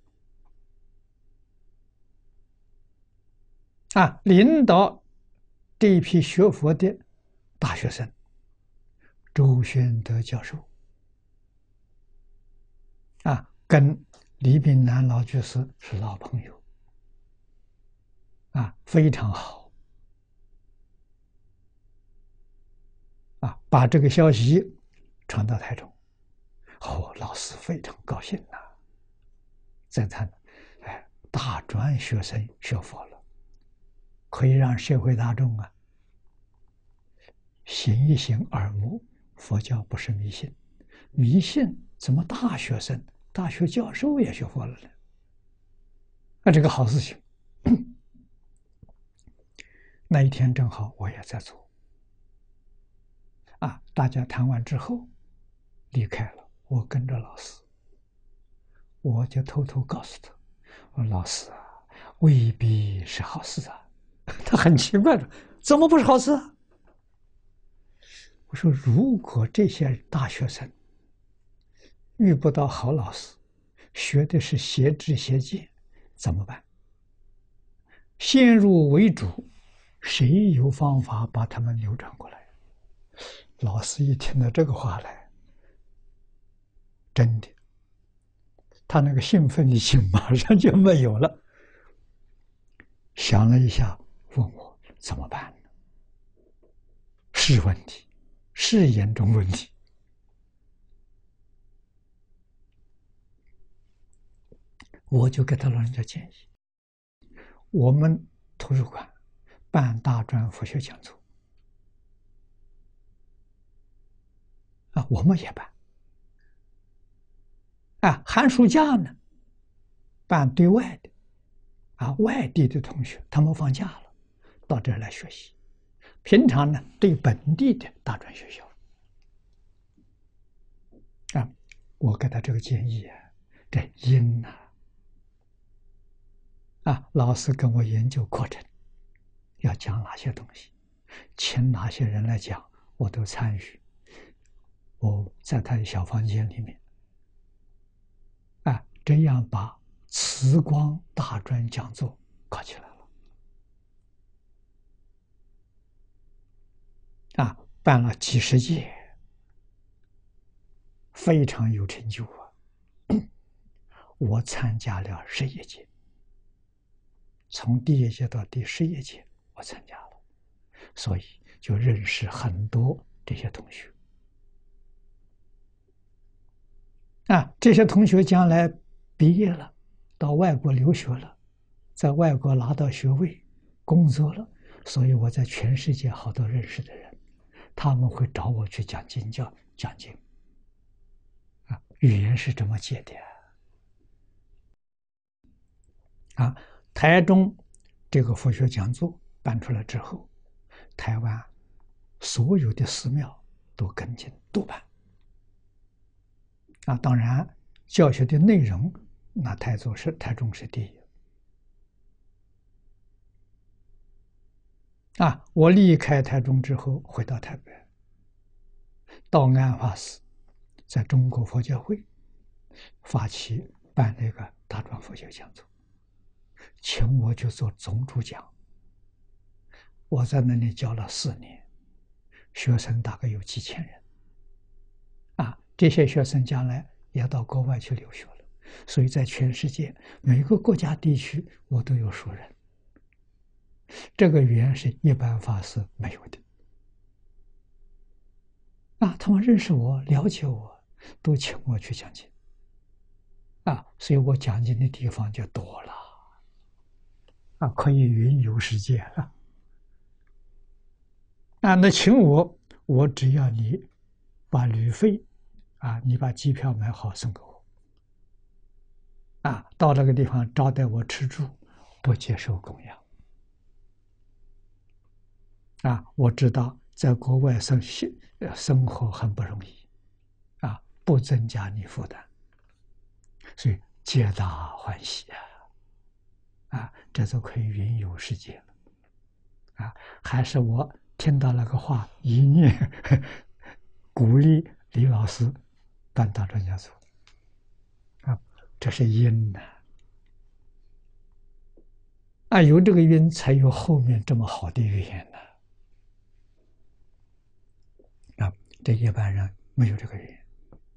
啊，领导这一批学佛的大学生，周宣德教授，啊，跟李炳南老居士是老朋友，啊，非常好，啊，把这个消息传到台中，哦，老师非常高兴呐、啊，赞叹，哎，大专学生学佛了。可以让社会大众啊醒一醒耳目，佛教不是迷信，迷信怎么大学生、大学教授也学佛了呢？啊，这个好事情。那一天正好我也在做，啊，大家谈完之后离开了，我跟着老师，我就偷偷告诉他，我说老师啊，未必是好事啊。他很奇怪的，怎么不是好事啊？我说，如果这些大学生遇不到好老师，学的是邪知邪见，怎么办？先入为主，谁有方法把他们扭转过来？老师一听到这个话来，真的，他那个兴奋的心马上就没有了。想了一下，问我怎么办呢？是问题，是严重问题。我就给他老人家建议，我们图书馆办大专佛学讲座啊，我们也办啊，寒暑假呢办对外的啊，外地的同学他们放假了，到这儿来学习。平常呢，对本地的大专学校啊，我给他这个建议啊，这因呐啊，老师跟我研究课程，要讲哪些东西，请哪些人来讲，我都参与。我在他的小房间里面啊，这样把慈光大专讲座搞起来了啊，办了几十届，非常有成就啊。我参加了十一届，从第一届到第十一届我参加了，所以就认识很多这些同学啊。这些同学将来毕业了，到外国留学了，在外国拿到学位，工作了，所以我在全世界好多认识的人，他们会找我去讲经教讲经啊。语言是这么借的啊。台中这个佛学讲座办出来之后，台湾所有的寺庙都跟进都办啊。当然，教学的内容，那台中是台中是第一啊。我离开台中之后，回到台北，道安法师在中国佛教会发起办那个大专佛学讲座，请我去做总主讲。我在那里教了四年，学生大概有几千人啊。这些学生将来也到国外去留学了，所以在全世界每个国家地区我都有熟人。这个语言是一般法师没有的啊。他们认识我，了解我，都请我去讲经啊，所以我讲经的地方就多了啊，可以云游世界啊。啊，那请我，我只要你把旅费啊，你把机票买好送给我啊，到那个地方招待我吃住，不接受供养啊。我知道在国外生生活很不容易啊，不增加你负担，所以皆大欢喜啊啊，这就可以云游世界了啊。还是我听到那个话，一念鼓励李老师办大专讲座啊，这是因呐啊，有这个因才有后面这么好的语言呢啊，这一般人没有这个语言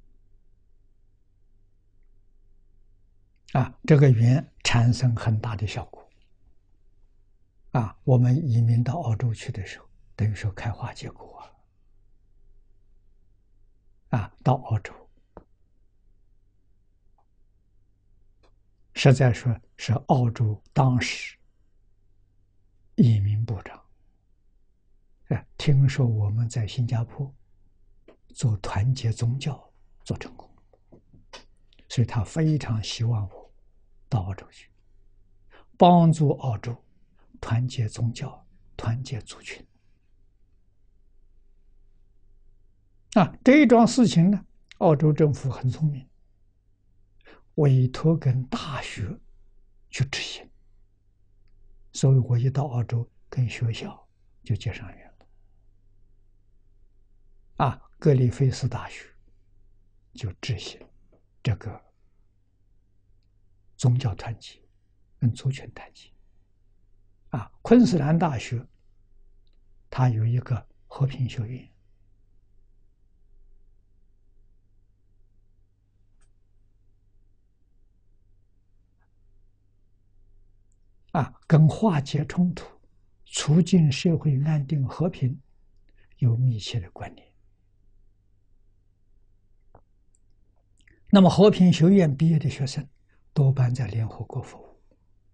啊，这个语言产生很大的效果啊。我们移民到澳洲去的时候，等于说开花结果啊，到澳洲实在说是澳洲当时移民部长，哎，听说我们在新加坡做团结宗教做成功，所以他非常希望我到澳洲去，帮助澳洲团结宗教、团结族群。啊，这一桩事情呢，澳洲政府很聪明，委托跟大学去执行。所以我一到澳洲，跟学校就结上缘了。啊，格里菲斯大学就执行这个宗教团结跟族群团结。啊，昆士兰大学它有一个和平学院。啊，跟化解冲突促进社会安定和平有密切的关联。那么，和平学院毕业的学生多半在联合国服务，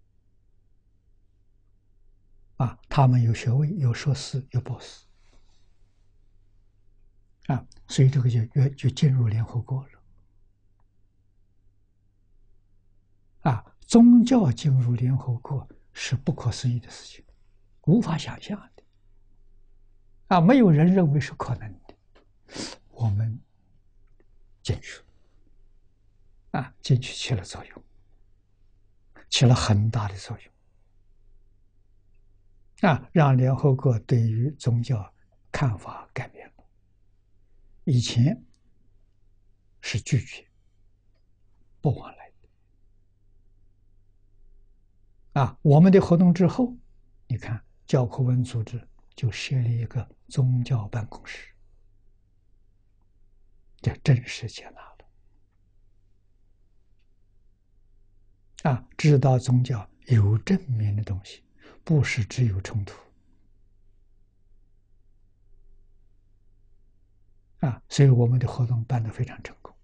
啊，他们有学位、有硕士、有博士，啊，所以这个就越就进入联合国了。啊，宗教进入联合国是不可思议的事情，无法想象的。啊，没有人认为是可能的，我们进去了。啊，进去起了作用，起了很大的作用，啊，让联合国对于宗教看法改变了。以前是拒绝，不往来的。啊，我们的活动之后，你看教科文组织就设立一个宗教办公室，这正式接纳了。啊，知道宗教有正面的东西，不是只有冲突。啊，所以我们的活动办得非常成功。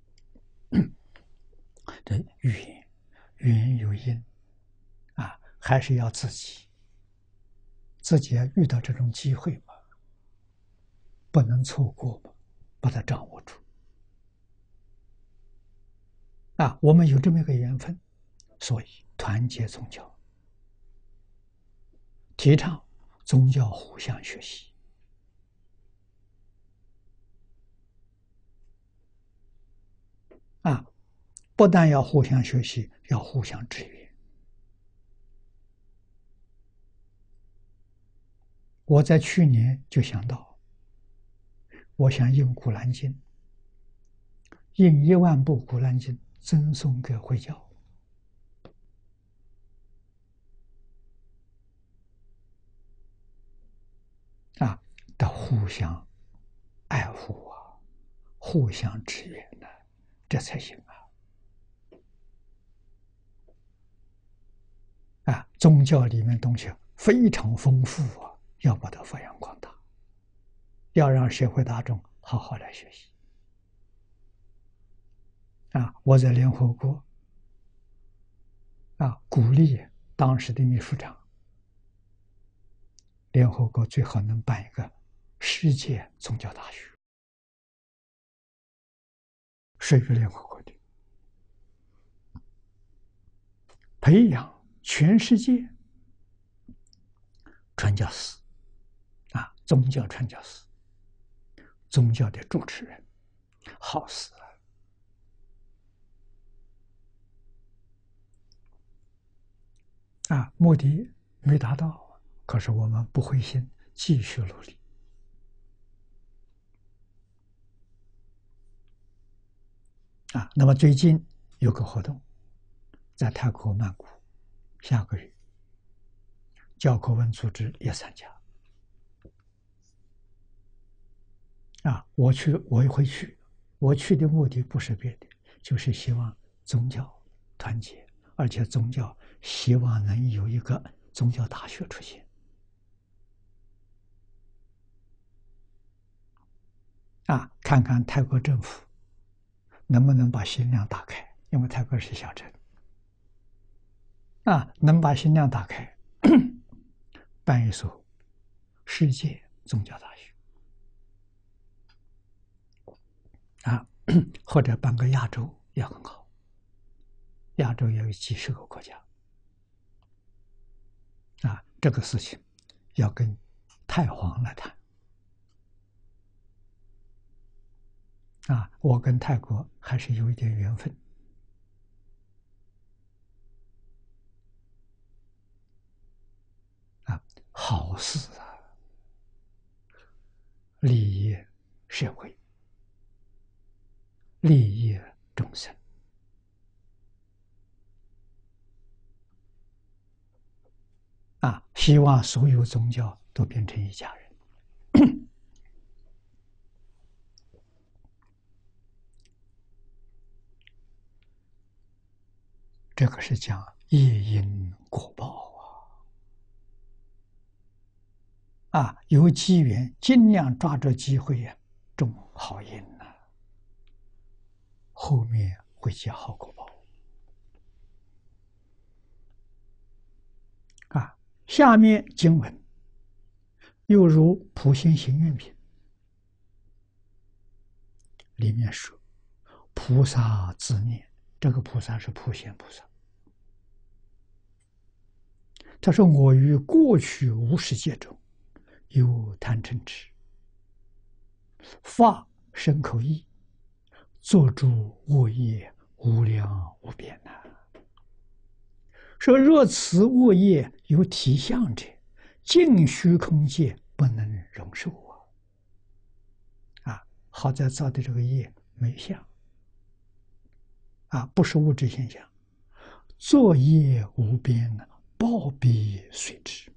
这缘缘有因，啊，还是要自己自己要遇到这种机会嘛，不能错过嘛，把它掌握住。啊，我们有这么一个缘分，所以团结宗教，提倡宗教互相学习。啊，不但要互相学习，要互相制约。我在去年就想到，我想印《古兰经》，印一万部《古兰经》赠送给回教。啊，的互相爱护啊，互相支援呢，这才行啊！啊，宗教里面东西非常丰富啊，要把它发扬光大，要让社会大众好好来学习。啊，我在联合国啊，鼓励当时的秘书长，联合国最好能办一个世界宗教大学，属于联合国的，培养全世界传教士啊，宗教传教士，宗教的主持人，好事啊！啊，目的没达到，可是我们不灰心，继续努力。啊，那么最近有个活动，在泰国曼谷，下个月教科文组织也参加。啊，我去，我也会去。我去的目的不是别的，就是希望宗教团结，而且宗教希望能有一个宗教大学出现。啊，看看泰国政府能不能把心量打开，因为泰国是小镇。啊，能把心量打开，办一所世界宗教大学。啊，或者办个亚洲也很好，亚洲也有几十个国家。啊，这个事情要跟太皇来谈。啊，我跟泰国还是有一点缘分。啊，好事啊，利益社会，利益众生。啊，希望所有宗教都变成一家人。这个是讲业因果报啊，有机缘尽量抓住机会呀，种好因呐、啊，后面会结好果报。啊，下面经文又如普贤行愿品里面说，菩萨自念，这个菩萨是普贤菩萨。他说：“我于过去无始劫中，有贪嗔痴，发身口意，作诸恶业，无量无边呐。说若此恶业有体相者，尽虚空界不能容受啊！啊，好在造的这个业没相，啊，不是物质现象，作业无边呢。”报必随之，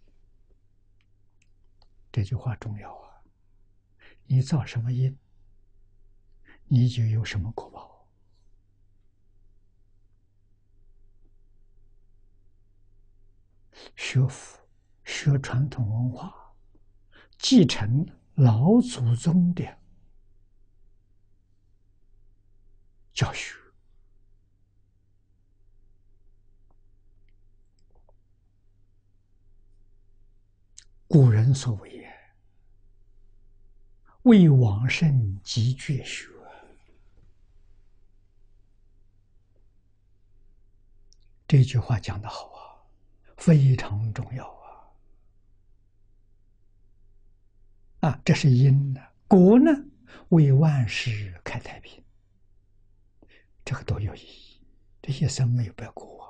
这句话重要啊！你造什么因，你就有什么果报。学佛、学传统文化，继承老祖宗的教学。古人所谓也，为往圣继绝学，这句话讲得好啊，非常重要啊！啊，这是因呢，果呢，为万事开太平，这个多有意义。这一生没有白过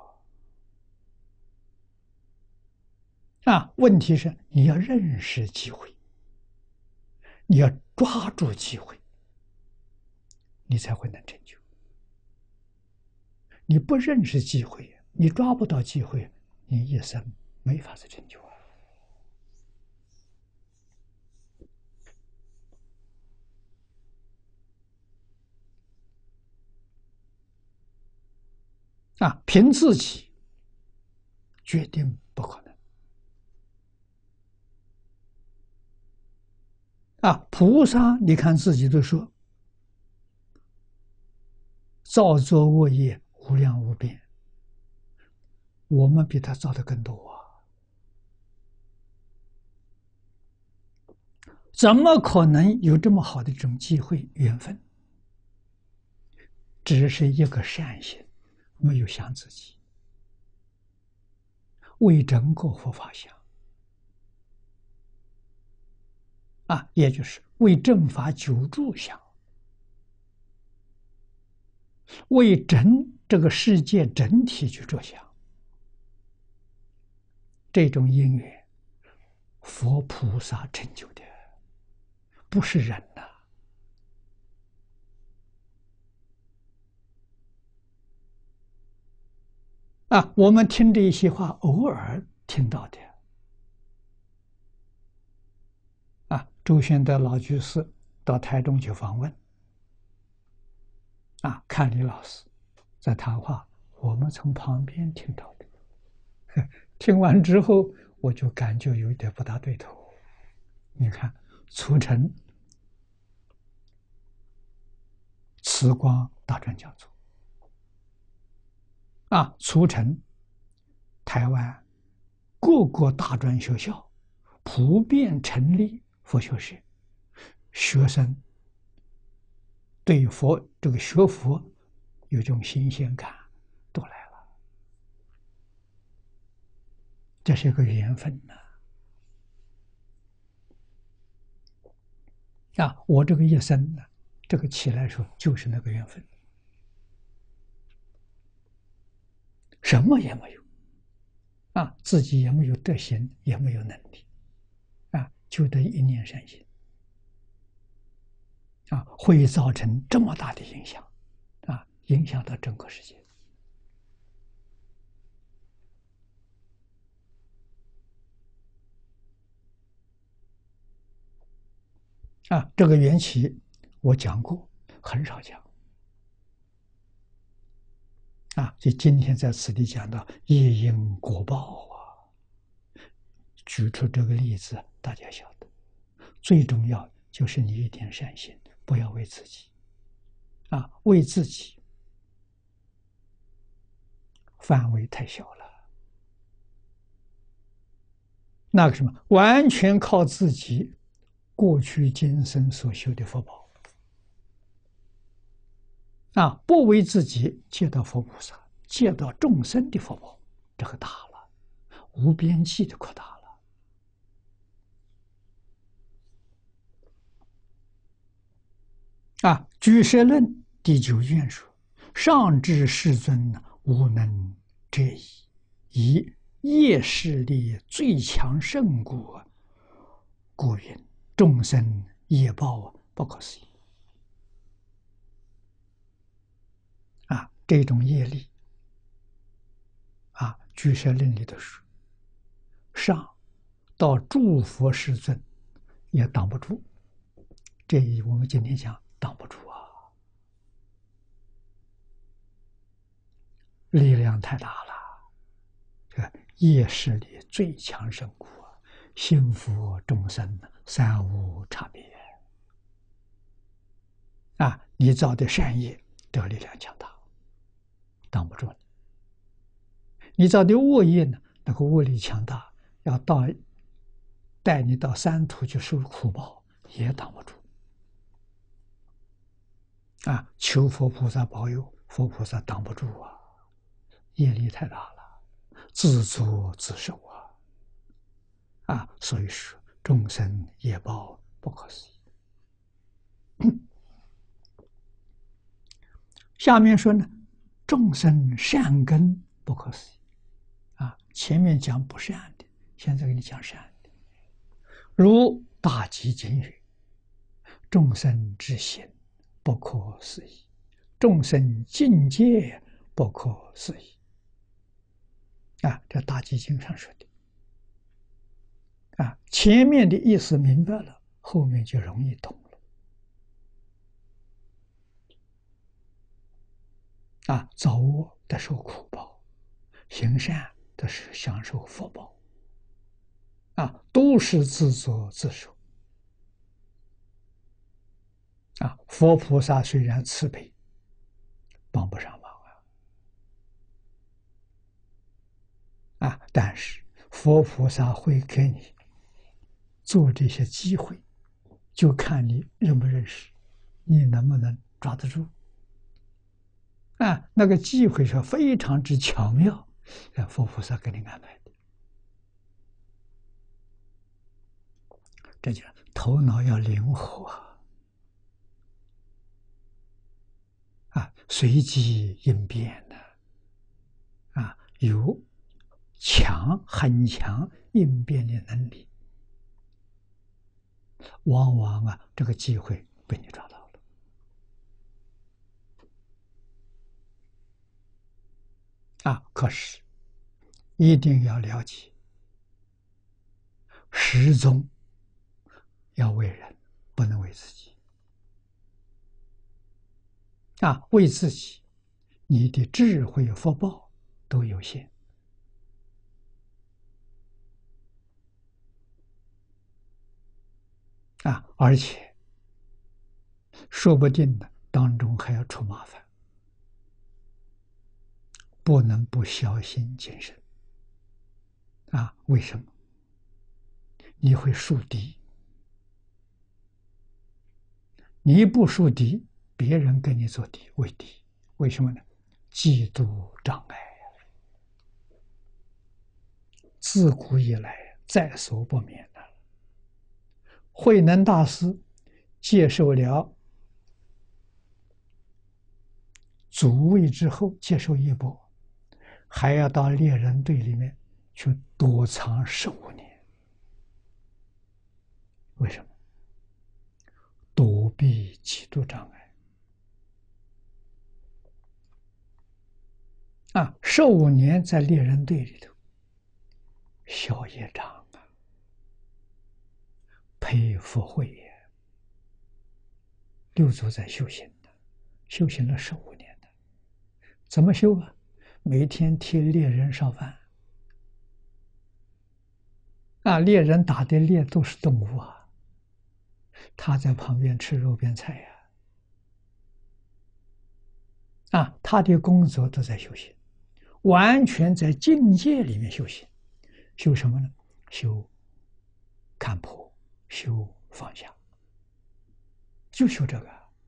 啊！啊，问题是你要认识机会，你要抓住机会，你才会能成就。你不认识机会，你抓不到机会，你一生没法子成就啊！啊，凭自己决定不可能。啊，菩萨，你看自己都说，造作恶业无量无边，我们比他造的更多啊！怎么可能有这么好的这种机会缘分？只是一个善心，没有想自己，为整个佛法想啊，也就是为正法久住想，为整这个世界整体去着想。这种因缘，佛菩萨成就的，不是人呐、啊！啊，我们听这一些话，偶尔听到的。啊，周宣德老居士到台中去访问，啊，看李老师在谈话，我们从旁边听到的。听完之后，我就感觉有一点不大对头。你看，促成慈光大专讲座，啊，促成台湾各个大专学校普遍成立佛学社，学生对佛这个学佛有种新鲜感，都来了，这是一个缘分呐、啊！啊，我这个一生呢，这个起来说就是那个缘分，什么也没有，啊，自己也没有德行，也没有能力，啊，就得一念善心，啊，会造成这么大的影响，啊，影响到整个世界。啊，这个缘起我讲过，很少讲。啊，就今天在此地讲到业因果报啊， 举出这个例子，大家晓得，最重要就是你一点善心，不要为自己，啊，为自己范围太小了。那个什么，完全靠自己过去今生所修的福报，啊，不为自己借到佛菩萨，借到众生的福报，这个大了，无边际的扩大了。啊，居舍论第九卷说：“上至世尊无能遮矣，以业势力最强胜故，故云众生业报不可思议。”啊，这种业力，啊，居舍论里头说，上到诸佛世尊也挡不住。这一我们今天讲挡不住啊，力量太大了。这个业势力最强胜故，心佛众生三无差别。啊，你造的善业得力量强大，挡不住你；你造的恶业呢，那个恶力强大，要到带你到三途去受苦报，也挡不住。啊，求佛菩萨保佑，佛菩萨挡不住啊，业力太大了，自作自受啊！啊，所以说众生业报不可思议。下面说呢，众生善根不可思议。啊，前面讲不善的，现在给你讲善的。如大集经云：“众生之心不可思议，众生境界不可思议。”啊，这大集经上说的。啊，前面的意思明白了，后面就容易懂了。啊，造恶得受苦报，行善得是享受福报。啊，都是自作自受。啊，佛菩萨虽然慈悲，帮不上忙啊。啊，但是佛菩萨会给你做这些机会，就看你认不认识，你能不能抓得住。啊，那个机会是非常之巧妙，让佛菩萨给你安排的。这就头脑要灵活啊，随机应变的啊，有强很强应变的能力，往往啊，这个机会被你抓到了。啊，可是一定要了解，始终要为人，不能为自己。啊，为自己，你的智慧福报都有限。啊，而且说不定呢，当中还要出麻烦，不能不小心谨慎。啊，为什么？你会树敌，你不树敌，别人跟你做敌为敌，为什么呢？嫉妒障碍，自古以来在所不免的。慧能大师接受了祖位之后，接受衣钵，还要到猎人队里面去躲藏十五年。为什么？躲避嫉妒障碍。啊，十五年在猎人队里头，消业障啊，培福慧也。六祖在修行的，修行了十五年的，怎么修啊？每天替猎人烧饭， 啊，猎人打的猎都是动物啊，他在旁边吃肉边菜呀。啊，他的工作都在修行，完全在境界里面修行。修什么呢？修看破，修放下，就修这个。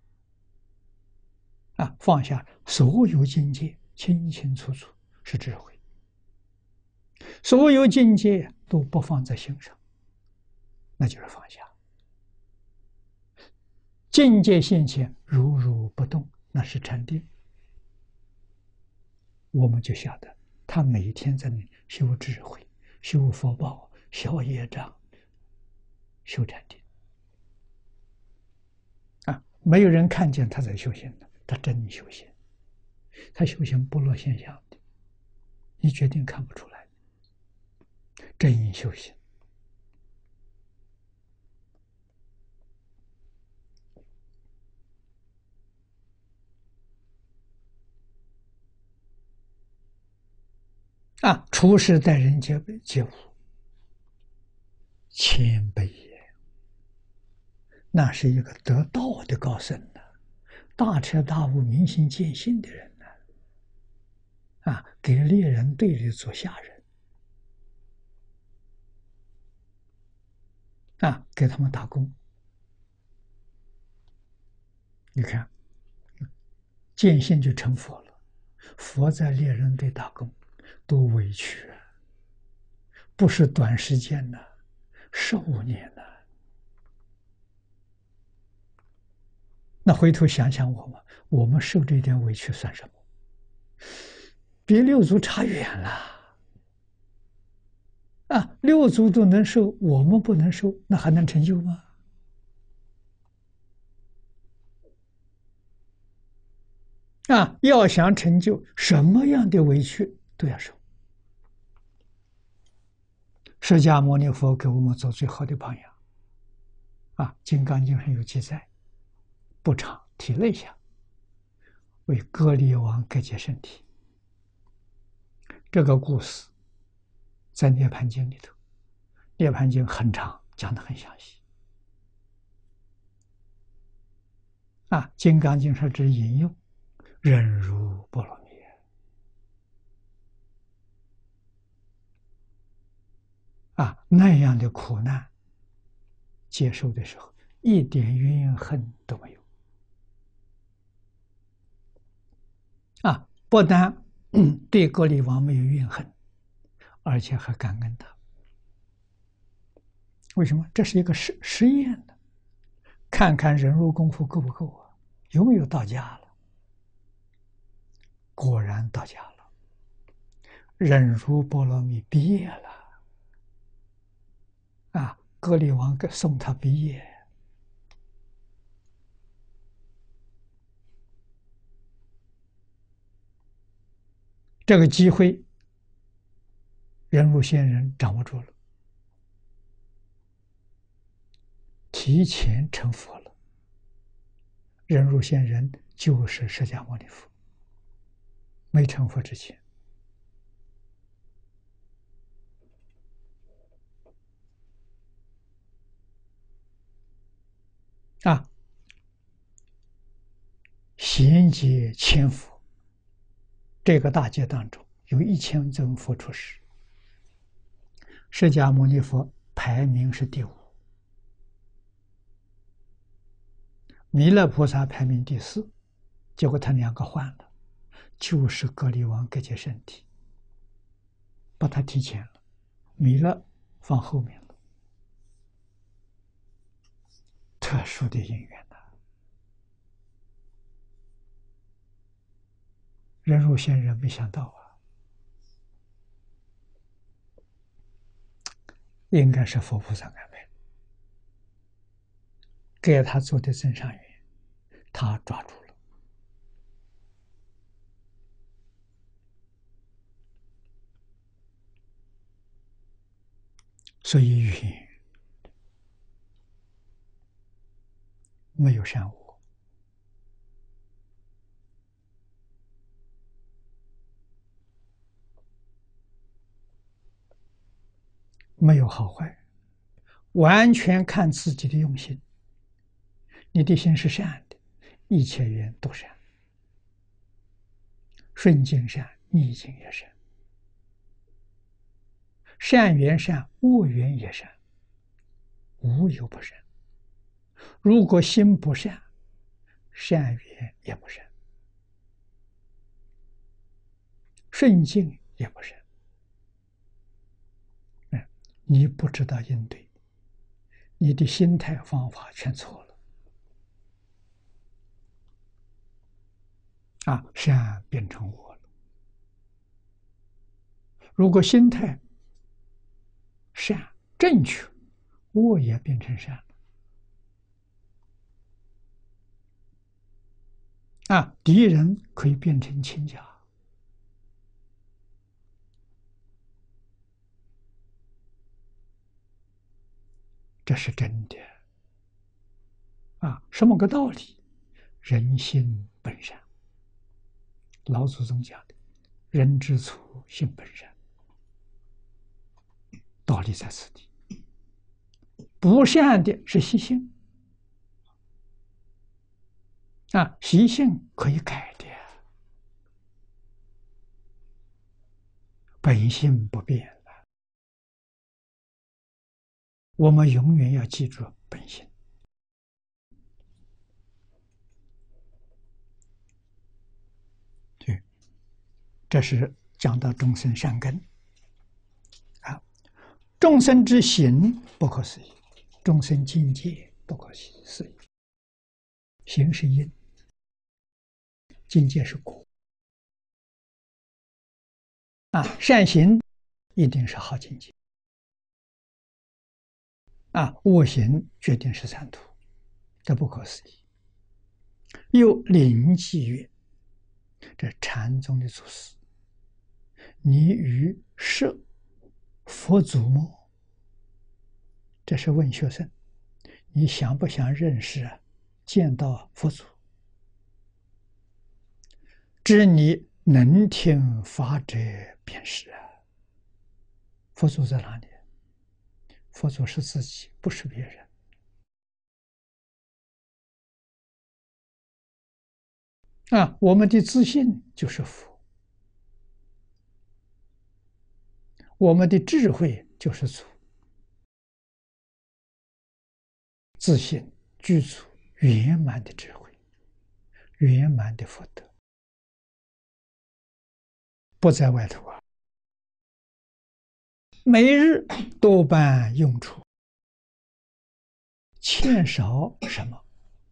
啊，放下所有境界，清清楚楚是智慧。所有境界都不放在心上，那就是放下。境界现前，如如不动，那是禅定。我们就晓得，他每天在那里修智慧、修福报、消业障、修禅定。啊，没有人看见他在修行的，他真修行。他修行不落现象的，你决定看不出来。真修行。啊，处事待人接接物，谦卑也，那是一个得道的高僧呢，大彻大悟、明心见性的人呢。啊，给猎人队里做下人，啊，给他们打工。你看，见性就成佛了。佛在猎人队打工，多委屈啊！不是短时间的，十五年了。那回头想想我们，我们受这点委屈算什么？比六祖差远了。啊，六祖都能受，我们不能受，那还能成就吗？啊，要想成就，什么样的委屈都要受。释迦牟尼佛给我们做最好的榜样。啊，《金刚经》上有记载，不常体内下，为割离王割截身体。这个故事在《涅盘经》里头，《涅盘经》很长，讲得很详细。啊，《金刚经》上只引用，忍辱波罗蜜。啊，那样的苦难接受的时候，一点怨恨都没有。啊，不但对割离王没有怨恨，而且还感恩他。为什么？这是一个实实验的，看看忍辱功夫够不够啊？有没有到家了？果然到家了，忍辱波罗蜜毕业了。啊，割离王送他毕业。这个机会，忍辱仙人掌握住了，提前成佛了。忍辱仙人就是释迦牟尼佛，没成佛之前。啊，贤劫千佛，这个大劫当中有一千尊佛出世，释迦牟尼佛排名是第五，弥勒菩萨排名第四，结果他两个换了，就是割离王割截身体，把他提前了，弥勒放后面了，特殊的因缘呐。忍辱仙人没想到啊，应该是佛菩萨安排，给他做的增上缘，他抓住了。所以缘没有善恶， 没有好坏，完全看自己的用心。你的心是善的，一切缘都善，顺境善，逆境也善，善缘善，恶缘也善，无有不善。如果心不善，善缘也不善，顺境也不善。嗯，你不知道应对，你的心态方法全错了。啊，善变成恶了。如果心态善正确，恶也变成善了。啊，敌人可以变成亲家。这是真的。啊，什么个道理？人心本善。老祖宗讲的“人之初，性本善”，道理在此地。不善的是习性。啊，习性可以改的，本性不变了。我们永远要记住本性。对，这是讲到众生善根。啊，众生之行不可思议，众生境界不可思议。行是因，境界是果。啊，善行一定是好境界。啊，恶行决定是三途，这不可思议。又临济曰：这禅宗的祖师，你与舍佛祖么？这是问学生，你想不想认识啊？见到佛祖？知你能听法者便是啊。佛祖在哪里？佛祖是自己，不是别人。啊，我们的自信就是佛，我们的智慧就是祖。自信具足圆满的智慧，圆满的福德，不在外头啊。每日多半用处，欠少什么？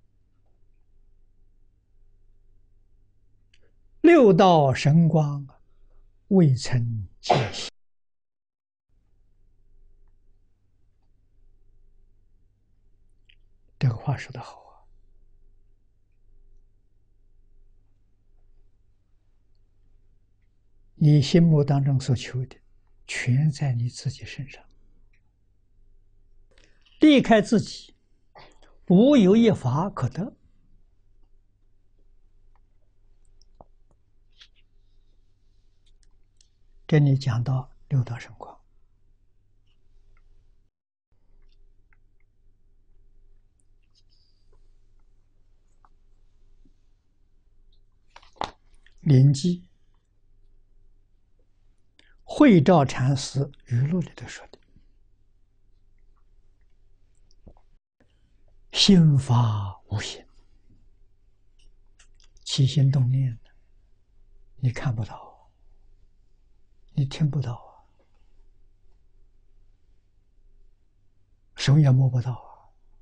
六道神光未曾见习。这个话说得好啊！你心目当中所求的，全在你自己身上。离开自己，无有一法可得。这里讲到六道神光，临济慧照禅师语录里头说的：心法无形，起心动念的，你看不到，你听不到啊，手也摸不到啊。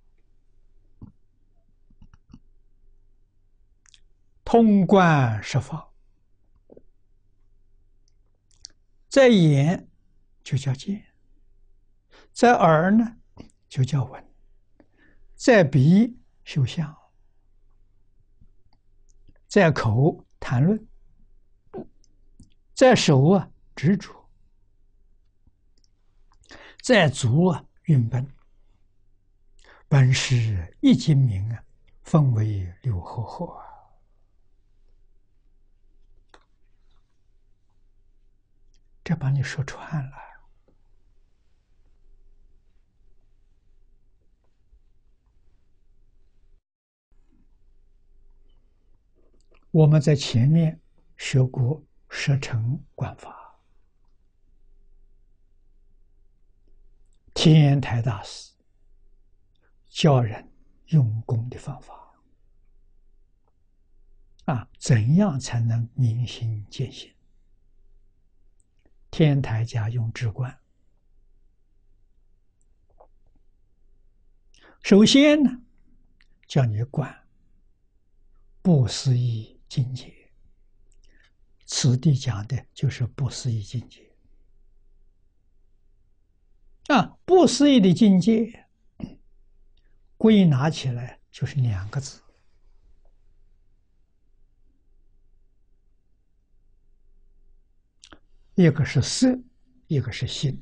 通观十方，在眼就叫见，在耳呢就叫闻，在鼻修相，在口谈论，在手啊执着，在足啊运奔。本是一精明啊，分为六合合啊。这把你说穿了。 我们在前面学过摄尘观法，天台大师教人用功的方法啊，怎样才能明心见性？天台家用智观，首先呢，叫你观不思议境界。此地讲的就是不思议境界啊，不思议的境界归纳起来就是两个字，一个是色，一个是心。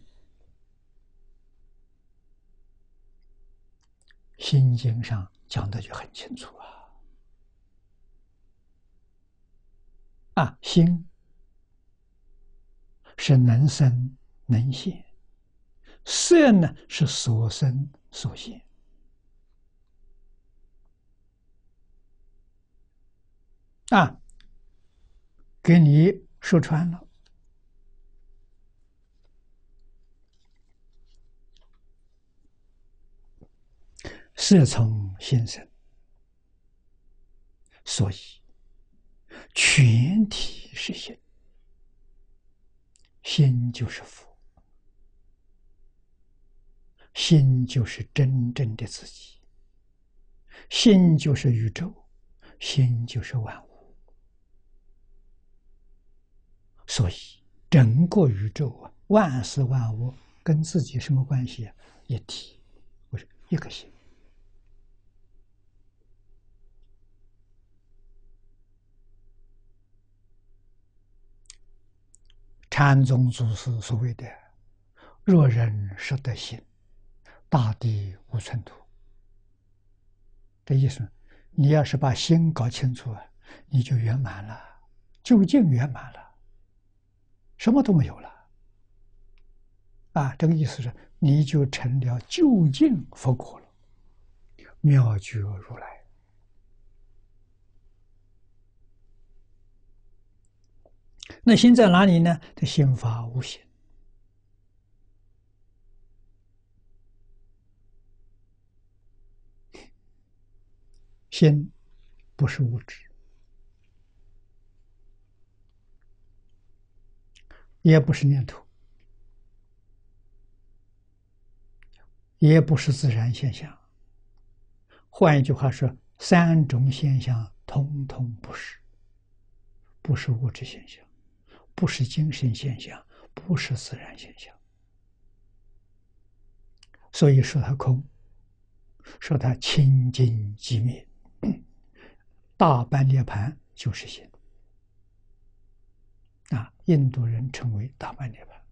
心经上讲的就很清楚啊。啊，心是能生能现，色呢是所生所现。啊，给你说穿了。色从心生，所以全体是心，心就是佛，心就是真正的自己，心就是宇宙，心就是万物。所以整个宇宙啊，万事万物跟自己什么关系啊？一体，不是一个心。禅宗祖师所谓的“若人识得心，大地无寸土”，这意思，你要是把心搞清楚啊，你就圆满了，究竟圆满了，什么都没有了。啊，这个意思是，你就成了究竟佛果了，妙觉如来。那心在哪里呢？这心法无形。心不是物质，也不是念头，也不是自然现象。换一句话说，三种现象通通不是，不是物质现象，不是精神现象，不是自然现象。所以说它空，说它清净寂灭。大般涅盘就是心啊，印度人称为大般涅盘。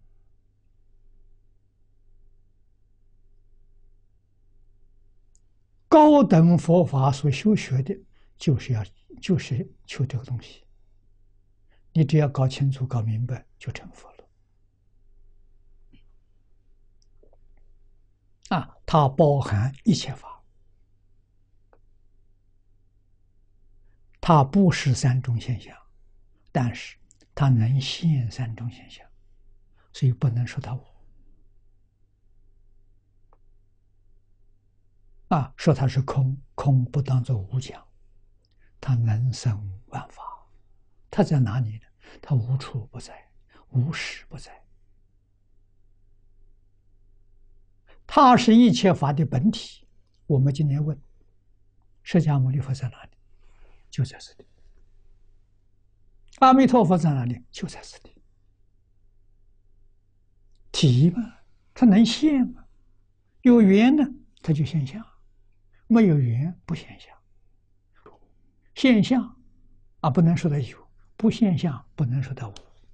高等佛法所修学的，就是要就是求这个东西。你只要搞清楚、搞明白，就成佛了。啊，它包含一切法，它不是三种现象，但是它能现三种现象，所以不能说它无。啊，说它是空，空不当作无讲，它能生万法。它在哪里呢？它无处不在，无时不在。它是一切法的本体。我们今天问，释迦牟尼佛在哪里？就在这里。阿弥陀佛在哪里？就在这里。体嘛，它能现嘛？有缘呢，它就现象；没有缘，不现象。现象啊，不能说它有；不现象，不能说它无。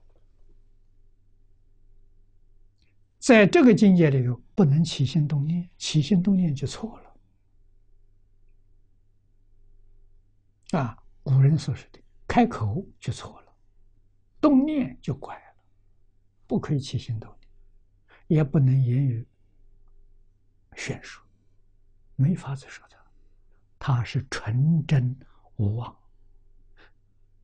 在这个境界里头，不能起心动念，起心动念就错了。啊，古人所说的“开口就错了，动念就拐了”，不可以起心动念，也不能言语宣说，没法子说的。它是纯真无妄，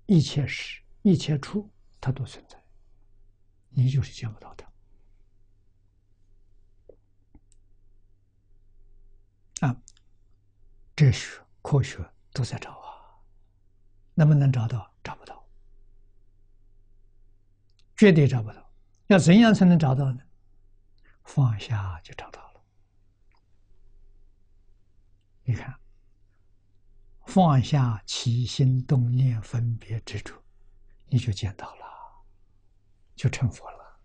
一切时、一切处，它都存在，你就是见不到它。啊，哲学、科学都在找啊，能不能找到？找不到，绝对找不到。要怎样才能找到呢？放下就找到了。你看，放下起心动念、分别执着，你就见到了，就成佛了。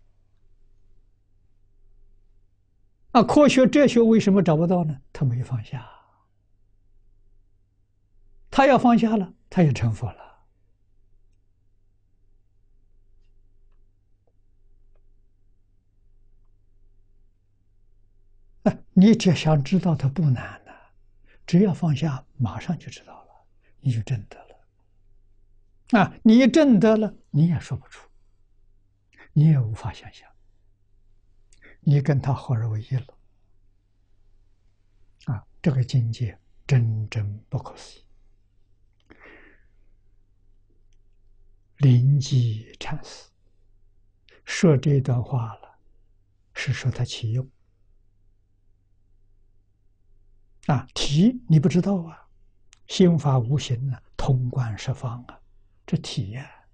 啊，科学、哲学为什么找不到呢？他没放下。他要放下了，他也成佛了。啊，你只想知道它不难的，只要放下，马上就知道了，你就证得了。啊，你一证得了，你也说不出，你也无法想象，你跟他合而为一了。啊，这个境界真正不可思议。灵济禅师说这段话了，是说他起用。啊，体你不知道啊，心法无形啊，通观十方啊，这体呀、啊。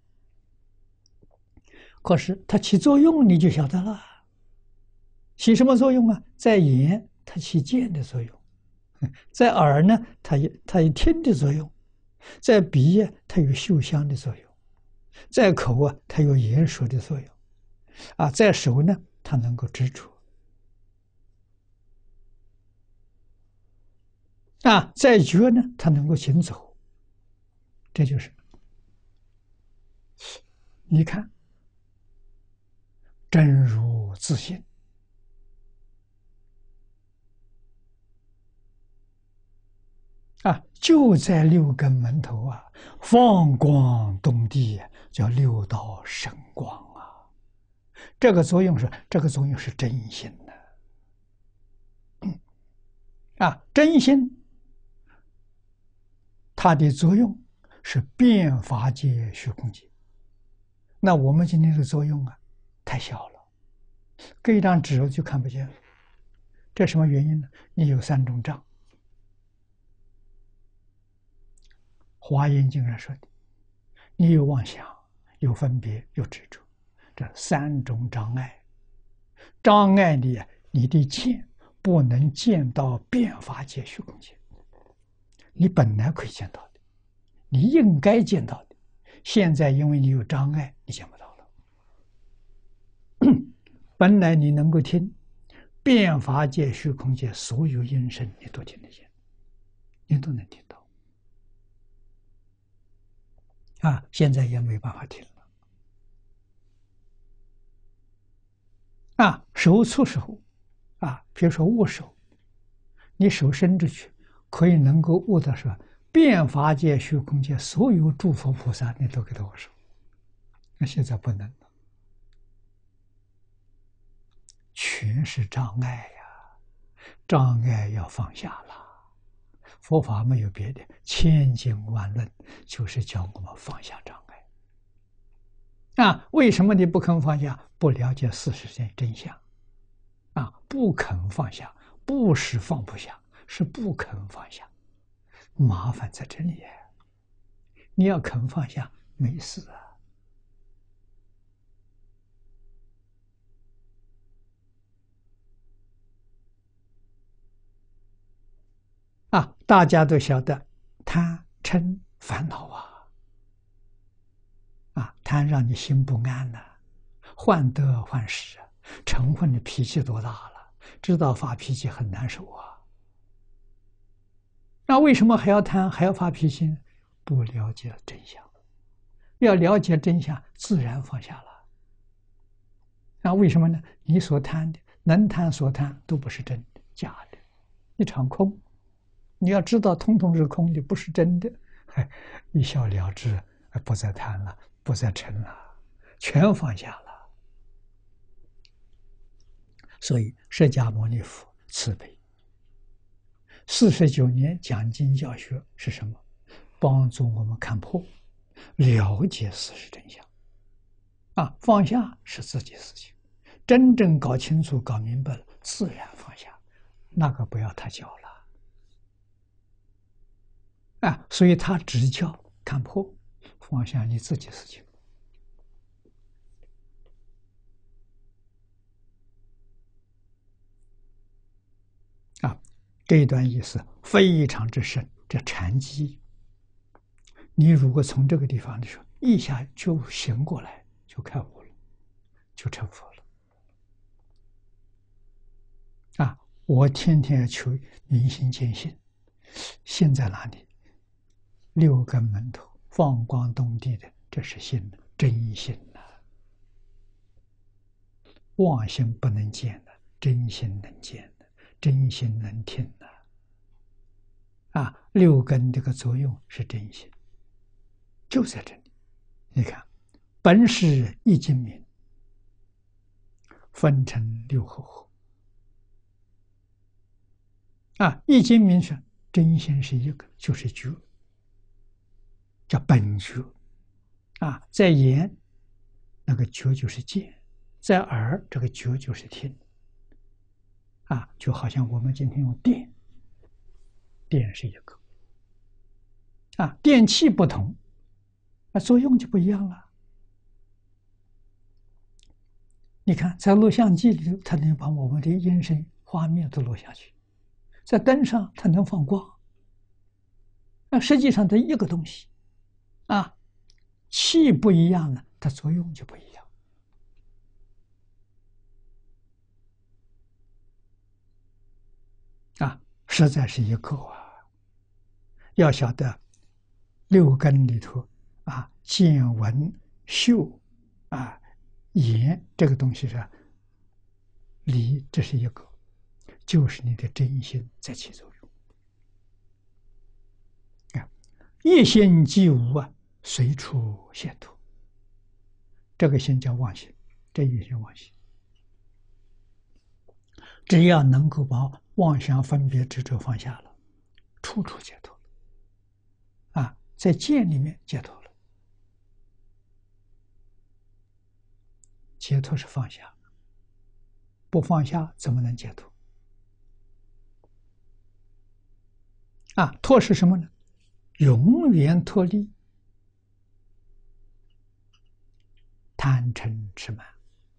可是它起作用，你就晓得了。起什么作用啊？在眼，它起见的作用；在耳呢，它有它有听的作用；在鼻啊，它有嗅香的作用；在口啊，它有言说的作用；啊，在手呢，它能够执着；啊，在脚呢，它能够行走。这就是你看，真如自性。啊，就在六根门头啊，放光动地，叫六道神光啊。这个作用是，这个作用是真心的。嗯、啊，真心，它的作用是变法界虚空界。那我们今天的作用啊，太小了，搁一张纸就看不见了。这什么原因呢？你有三种障。华严经上说的，你有妄想，有分别，有执着，这三种障碍，障碍你你的见不能见到变法界虚空界，你本来可以见到的，你应该见到的，现在因为你有障碍，你见不到了。本来你能够听变法界虚空界所有音声，你都听得见，你都能听到。啊，现在也没办法听了。啊，手触手，啊，比如说握手，你手伸出去，可以能够握到说变法界、虚空界所有诸佛菩萨，你都给他握手。那现在不能了，全是障碍呀，障碍要放下了。佛法没有别的，千经万论就是教我们放下障碍。啊，为什么你不肯放下？不了解事实真真相。啊，不肯放下，不是放不下，是不肯放下。麻烦在这里，你要肯放下，没事啊。啊，大家都晓得，贪嗔烦恼啊。啊，贪让你心不安呐、啊，患得患失啊，嗔恨的脾气多大了，知道发脾气很难受啊。那为什么还要贪，还要发脾气呢？不了解真相。要了解真相，自然放下了。那为什么呢？你所贪的，能贪所贪都不是真的，假的，一场空。你要知道，通通是空的，不是真的，一笑了之，不再贪了，不再嗔了，全放下了。所以，释迦牟尼佛慈悲，四十九年讲经教学是什么？帮助我们看破， 了解事实真相。啊，放下是自己事情，真正搞清楚、搞明白了，自然放下，那个不要他教了。啊，所以他只教看破，放下你自己事情。啊，这一段意思非常之深，这禅机。你如果从这个地方的时候一下就醒过来，就开悟了，就成佛了。啊，我天天要求明心见性，心在哪里？六根门头放光动地的，这是心，真心呐、啊。妄心不能见的，真心能见的，真心能听的。啊，六根这个作用是真心，就在这里。你看，本是一精明，分成六合合。啊，一精明是真心是一个，就是觉，叫本觉。啊，在眼那个觉就是见，在耳这个觉就是听。啊，就好像我们今天用电，电是一个。啊，电器不同，那作用就不一样了。你看，在录像机里头，它能把我们的音声、画面都录下去；在灯上，它能放光。那实际上的一个东西，啊，气不一样了，它作用就不一样。啊，实在是一个啊！要晓得，六根里头啊，见闻嗅啊、言这个东西是理，这是一个，就是你的真心在起作用。啊，一心即无啊，随处现脱。这个心叫妄心，这一心妄心。只要能够把妄想分别执着放下了，处处解脱了。啊，在见里面解脱了。解脱是放下，不放下怎么能解脱？啊，脱是什么呢？永远脱离贪嗔痴慢。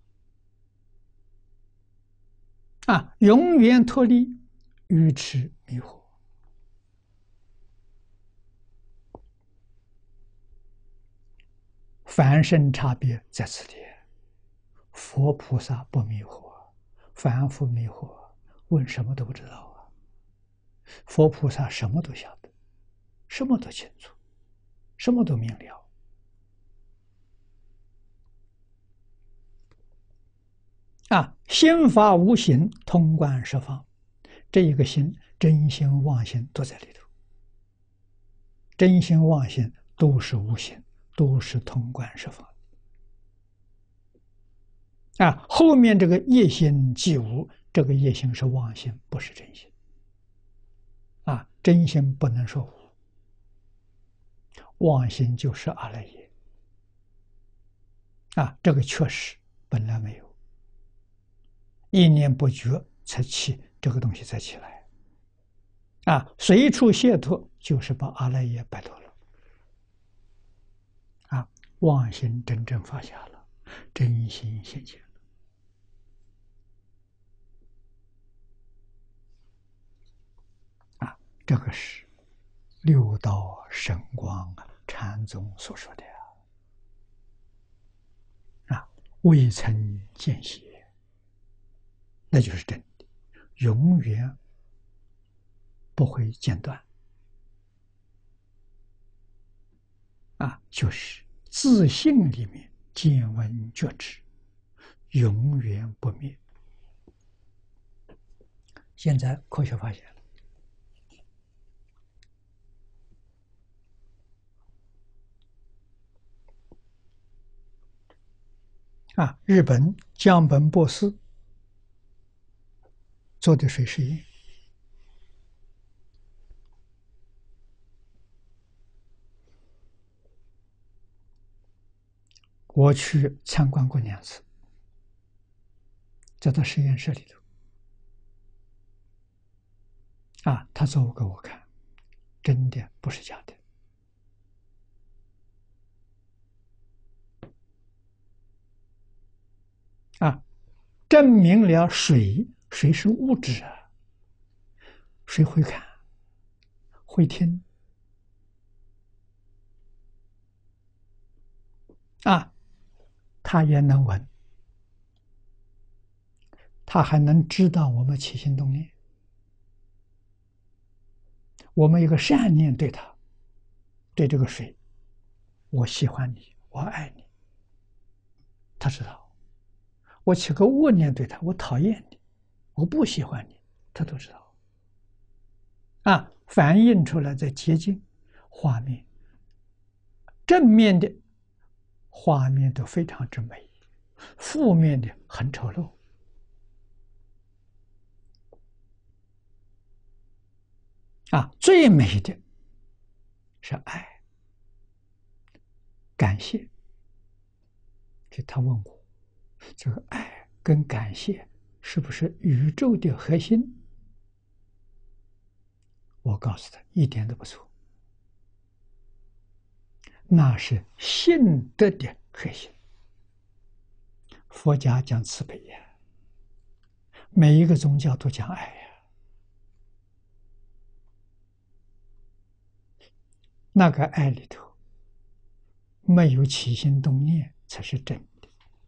啊，永远脱离愚痴迷惑。凡圣差别在此地，佛菩萨不迷惑，凡夫迷惑，问什么都不知道啊。佛菩萨什么都晓得，什么都清楚，什么都明了。啊，心法无形，通贯十方，这一个心，真心妄心都在里头。真心妄心都是无形，都是通贯十方。啊，后面这个业心即无，这个业心是妄心，不是真心。啊，真心不能说无，妄心就是阿赖耶。啊，这个确实本来没有，一念不觉才起这个东西才起来。啊，随处解脱就是把阿赖耶摆脱了。啊，妄心真正放下了，真心现前了。啊，这个是六道神光啊，禅宗所说的啊，未曾见血，那就是真的，永远不会间断。啊，就是自信里面见闻觉知，永远不灭。现在科学发现了，啊，日本江本博士做的水实验， 我去参观过两次，在他实验室里头，啊，他做给我看，真的不是假的。啊，证明了水，水是物质啊，水会看，会听，啊，他也能闻，他还能知道我们起心动念。我们有个善念对他，对这个水，我喜欢你，我爱你，他知道。我起个恶念对他，我讨厌你，我不喜欢你，他都知道。啊，反映出来在接近画面，正面的画面都非常之美，负面的很丑陋。啊，最美的是爱，感谢。就他问我，这个爱跟感谢是不是宇宙的核心？我告诉他，一点都不错，那是信德的核心。佛家讲慈悲呀，每一个宗教都讲爱呀。那个爱里头没有起心动念才是真的。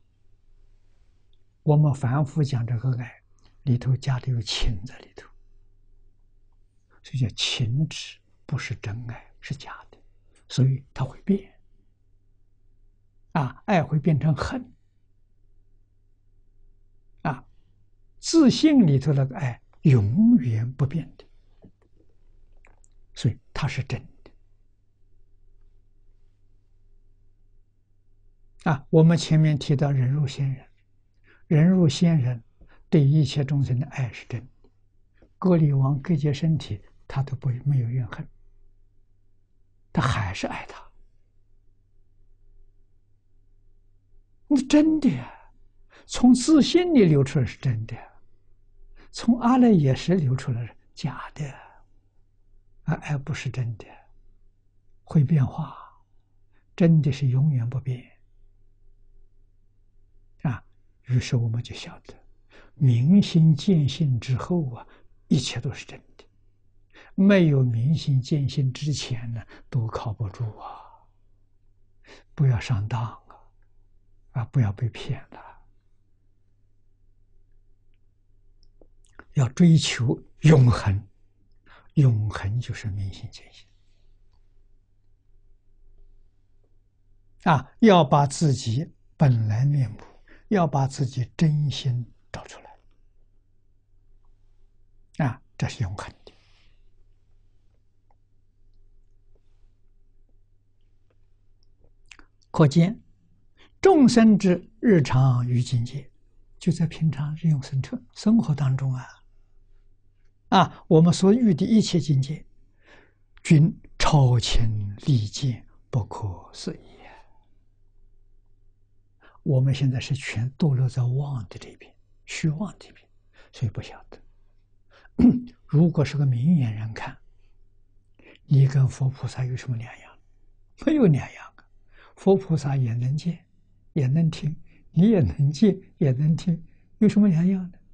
我们反复讲这个爱里头加的有情在里头，所以叫情执，不是真爱，是假的，所以它会变。啊，爱会变成恨。啊，自信里头那个爱永远不变的，所以它是真的。啊，我们前面提到人入仙人，人入仙人对一切众生的爱是真的，割离王割截身体，他都不没有怨恨，他还是爱他。那真的呀，从自信里流出来是真的，从阿赖耶识流出来是假的，啊，爱不是真的，会变化，真的是永远不变。啊，于是我们就晓得，明心见性之后啊，一切都是真的。没有明心见性之前呢，都靠不住啊！不要上当啊！啊，不要被骗了。要追求永恒，永恒就是明心见性。啊，要把自己本来面目，要把自己真心找出来。啊，这是永恒的。可见众生之日常与境界，就在平常日用生活生活当中啊。啊，我们所遇的一切境界，均超情利见，不可思议。我们现在是全堕落在妄的这边，虚妄这边，所以不晓得。如果是个明眼人看，你跟佛菩萨有什么两样？没有两样啊！佛菩萨也能见，也能听，你也能见，也能听，有什么两样呢？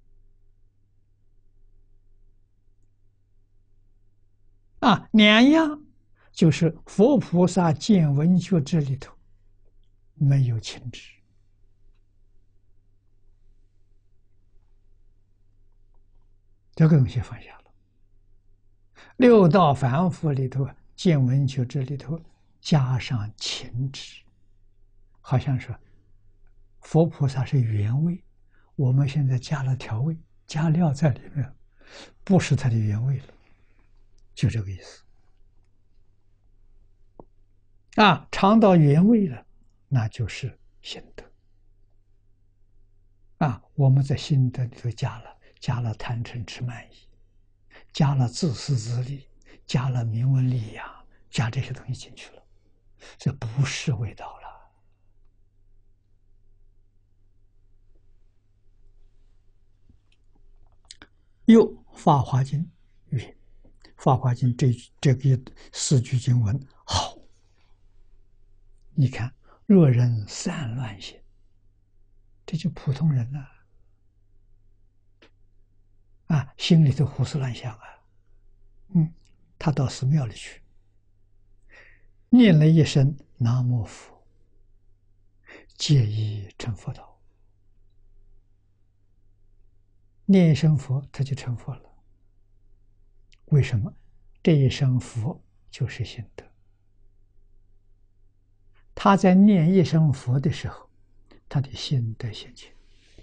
啊，两样就是佛菩萨见闻觉这里头没有情执，这个东西放下了。六道凡夫里头见闻觉这里头加上情执，好像说佛菩萨是原味，我们现在加了调味，加料在里面，不是它的原味了，就这个意思。啊，尝到原味了，那就是心得。啊，我们在心得里头加了，加了贪嗔痴慢疑，加了自私自利，加了名闻利养，加这些东西进去了，这不是味道了。 又《法华经》云，《法华经》这这个四句经文好，你看，若人散乱心，这就普通人呐、啊，啊，心里头胡思乱想啊，嗯，他到寺庙里去，念了一声南无佛，皆已成佛道。念一声佛，他就成佛了。为什么？这一声佛就是心得。他在念一声佛的时候，他的心得现前，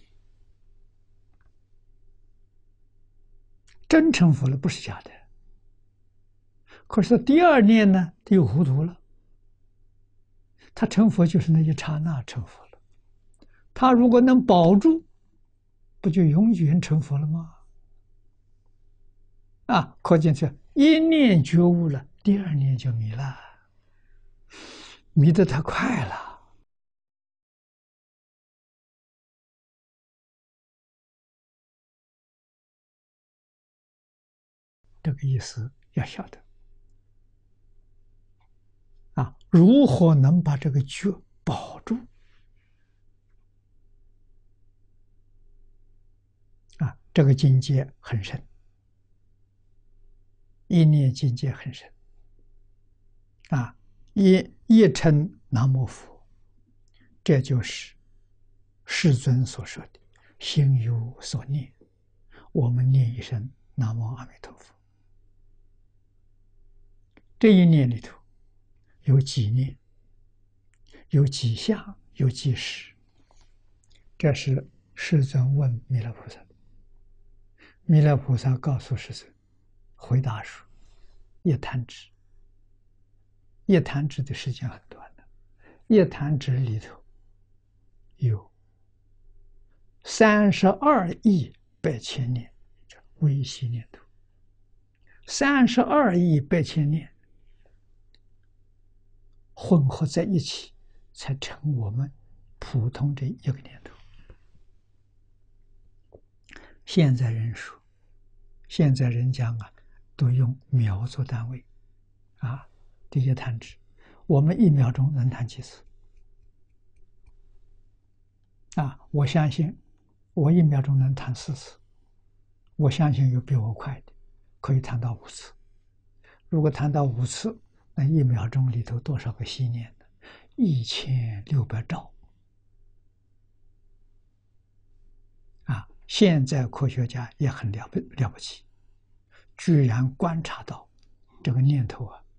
真成佛了，不是假的。可是第二念呢，他又糊涂了。他成佛就是那一刹那成佛了。他如果能保住，不就永远成佛了吗？啊，可见是一念觉悟了，第二念就迷了，迷得太快了。这个意思要晓得啊，如何能把这个觉保住啊？这个境界很深，一念境界很深啊！一一称南无佛，这就是世尊所说的“心有所念”。我们念一声南无阿弥陀佛，这一念里头有几念，有几相，有几时。这是世尊问弥勒菩萨，弥勒菩萨告诉世尊，回答说：一弹指。一弹指的时间很短的，一弹指里头有三十二亿百千年微细念头，三十二亿百千年混合在一起，才成我们普通的一个念头。现在人说，现在人讲啊，都用秒做单位啊。这些弹指，我们一秒钟能弹几次？啊，我相信我一秒钟能弹四次，我相信有比我快的，可以弹到五次。如果弹到五次，那一秒钟里头多少个细念呢？一千六百兆。啊，现在科学家也很了不了不起，居然观察到这个念头啊，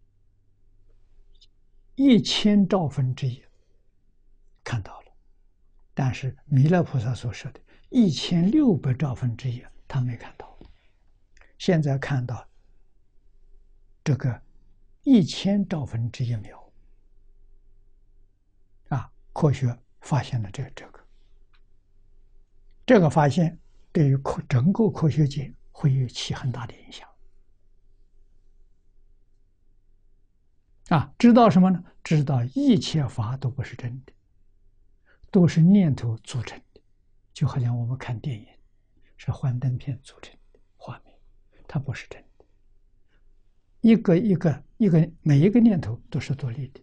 一千兆分之一看到了，但是弥勒菩萨所说的一千六百兆分之一他没看到，现在看到这个一千兆分之一秒啊，科学发现了这个这个这个发现对于科整个科学界会起很大的影响。啊，知道什么呢？知道一切法都不是真的，都是念头组成的，就好像我们看电影，是幻灯片组成的画面，它不是真的。一个一个一个每一个念头都是独立的，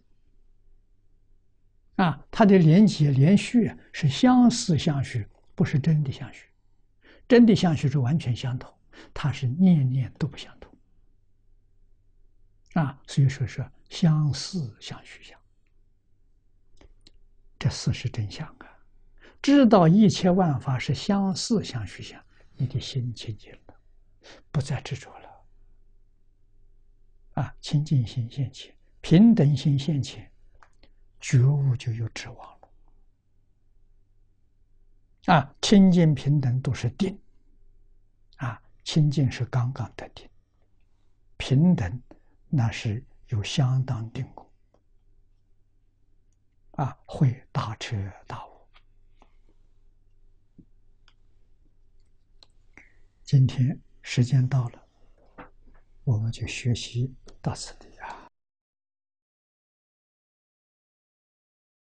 啊，它的连接连续是相似相续，不是真的相续。真的相续是完全相同，它是念念都不相同。啊，所以说是相似相续相，这四是真相啊！知道一切万法是相似相续相，你的心清净了，不再执着了。啊，清净心现前，平等心现前，觉悟就有指望了。啊，清净平等都是定，啊，清净是刚刚得定，平等那是有相当定功，啊，会大彻大悟。今天时间到了，我们就学习到此地。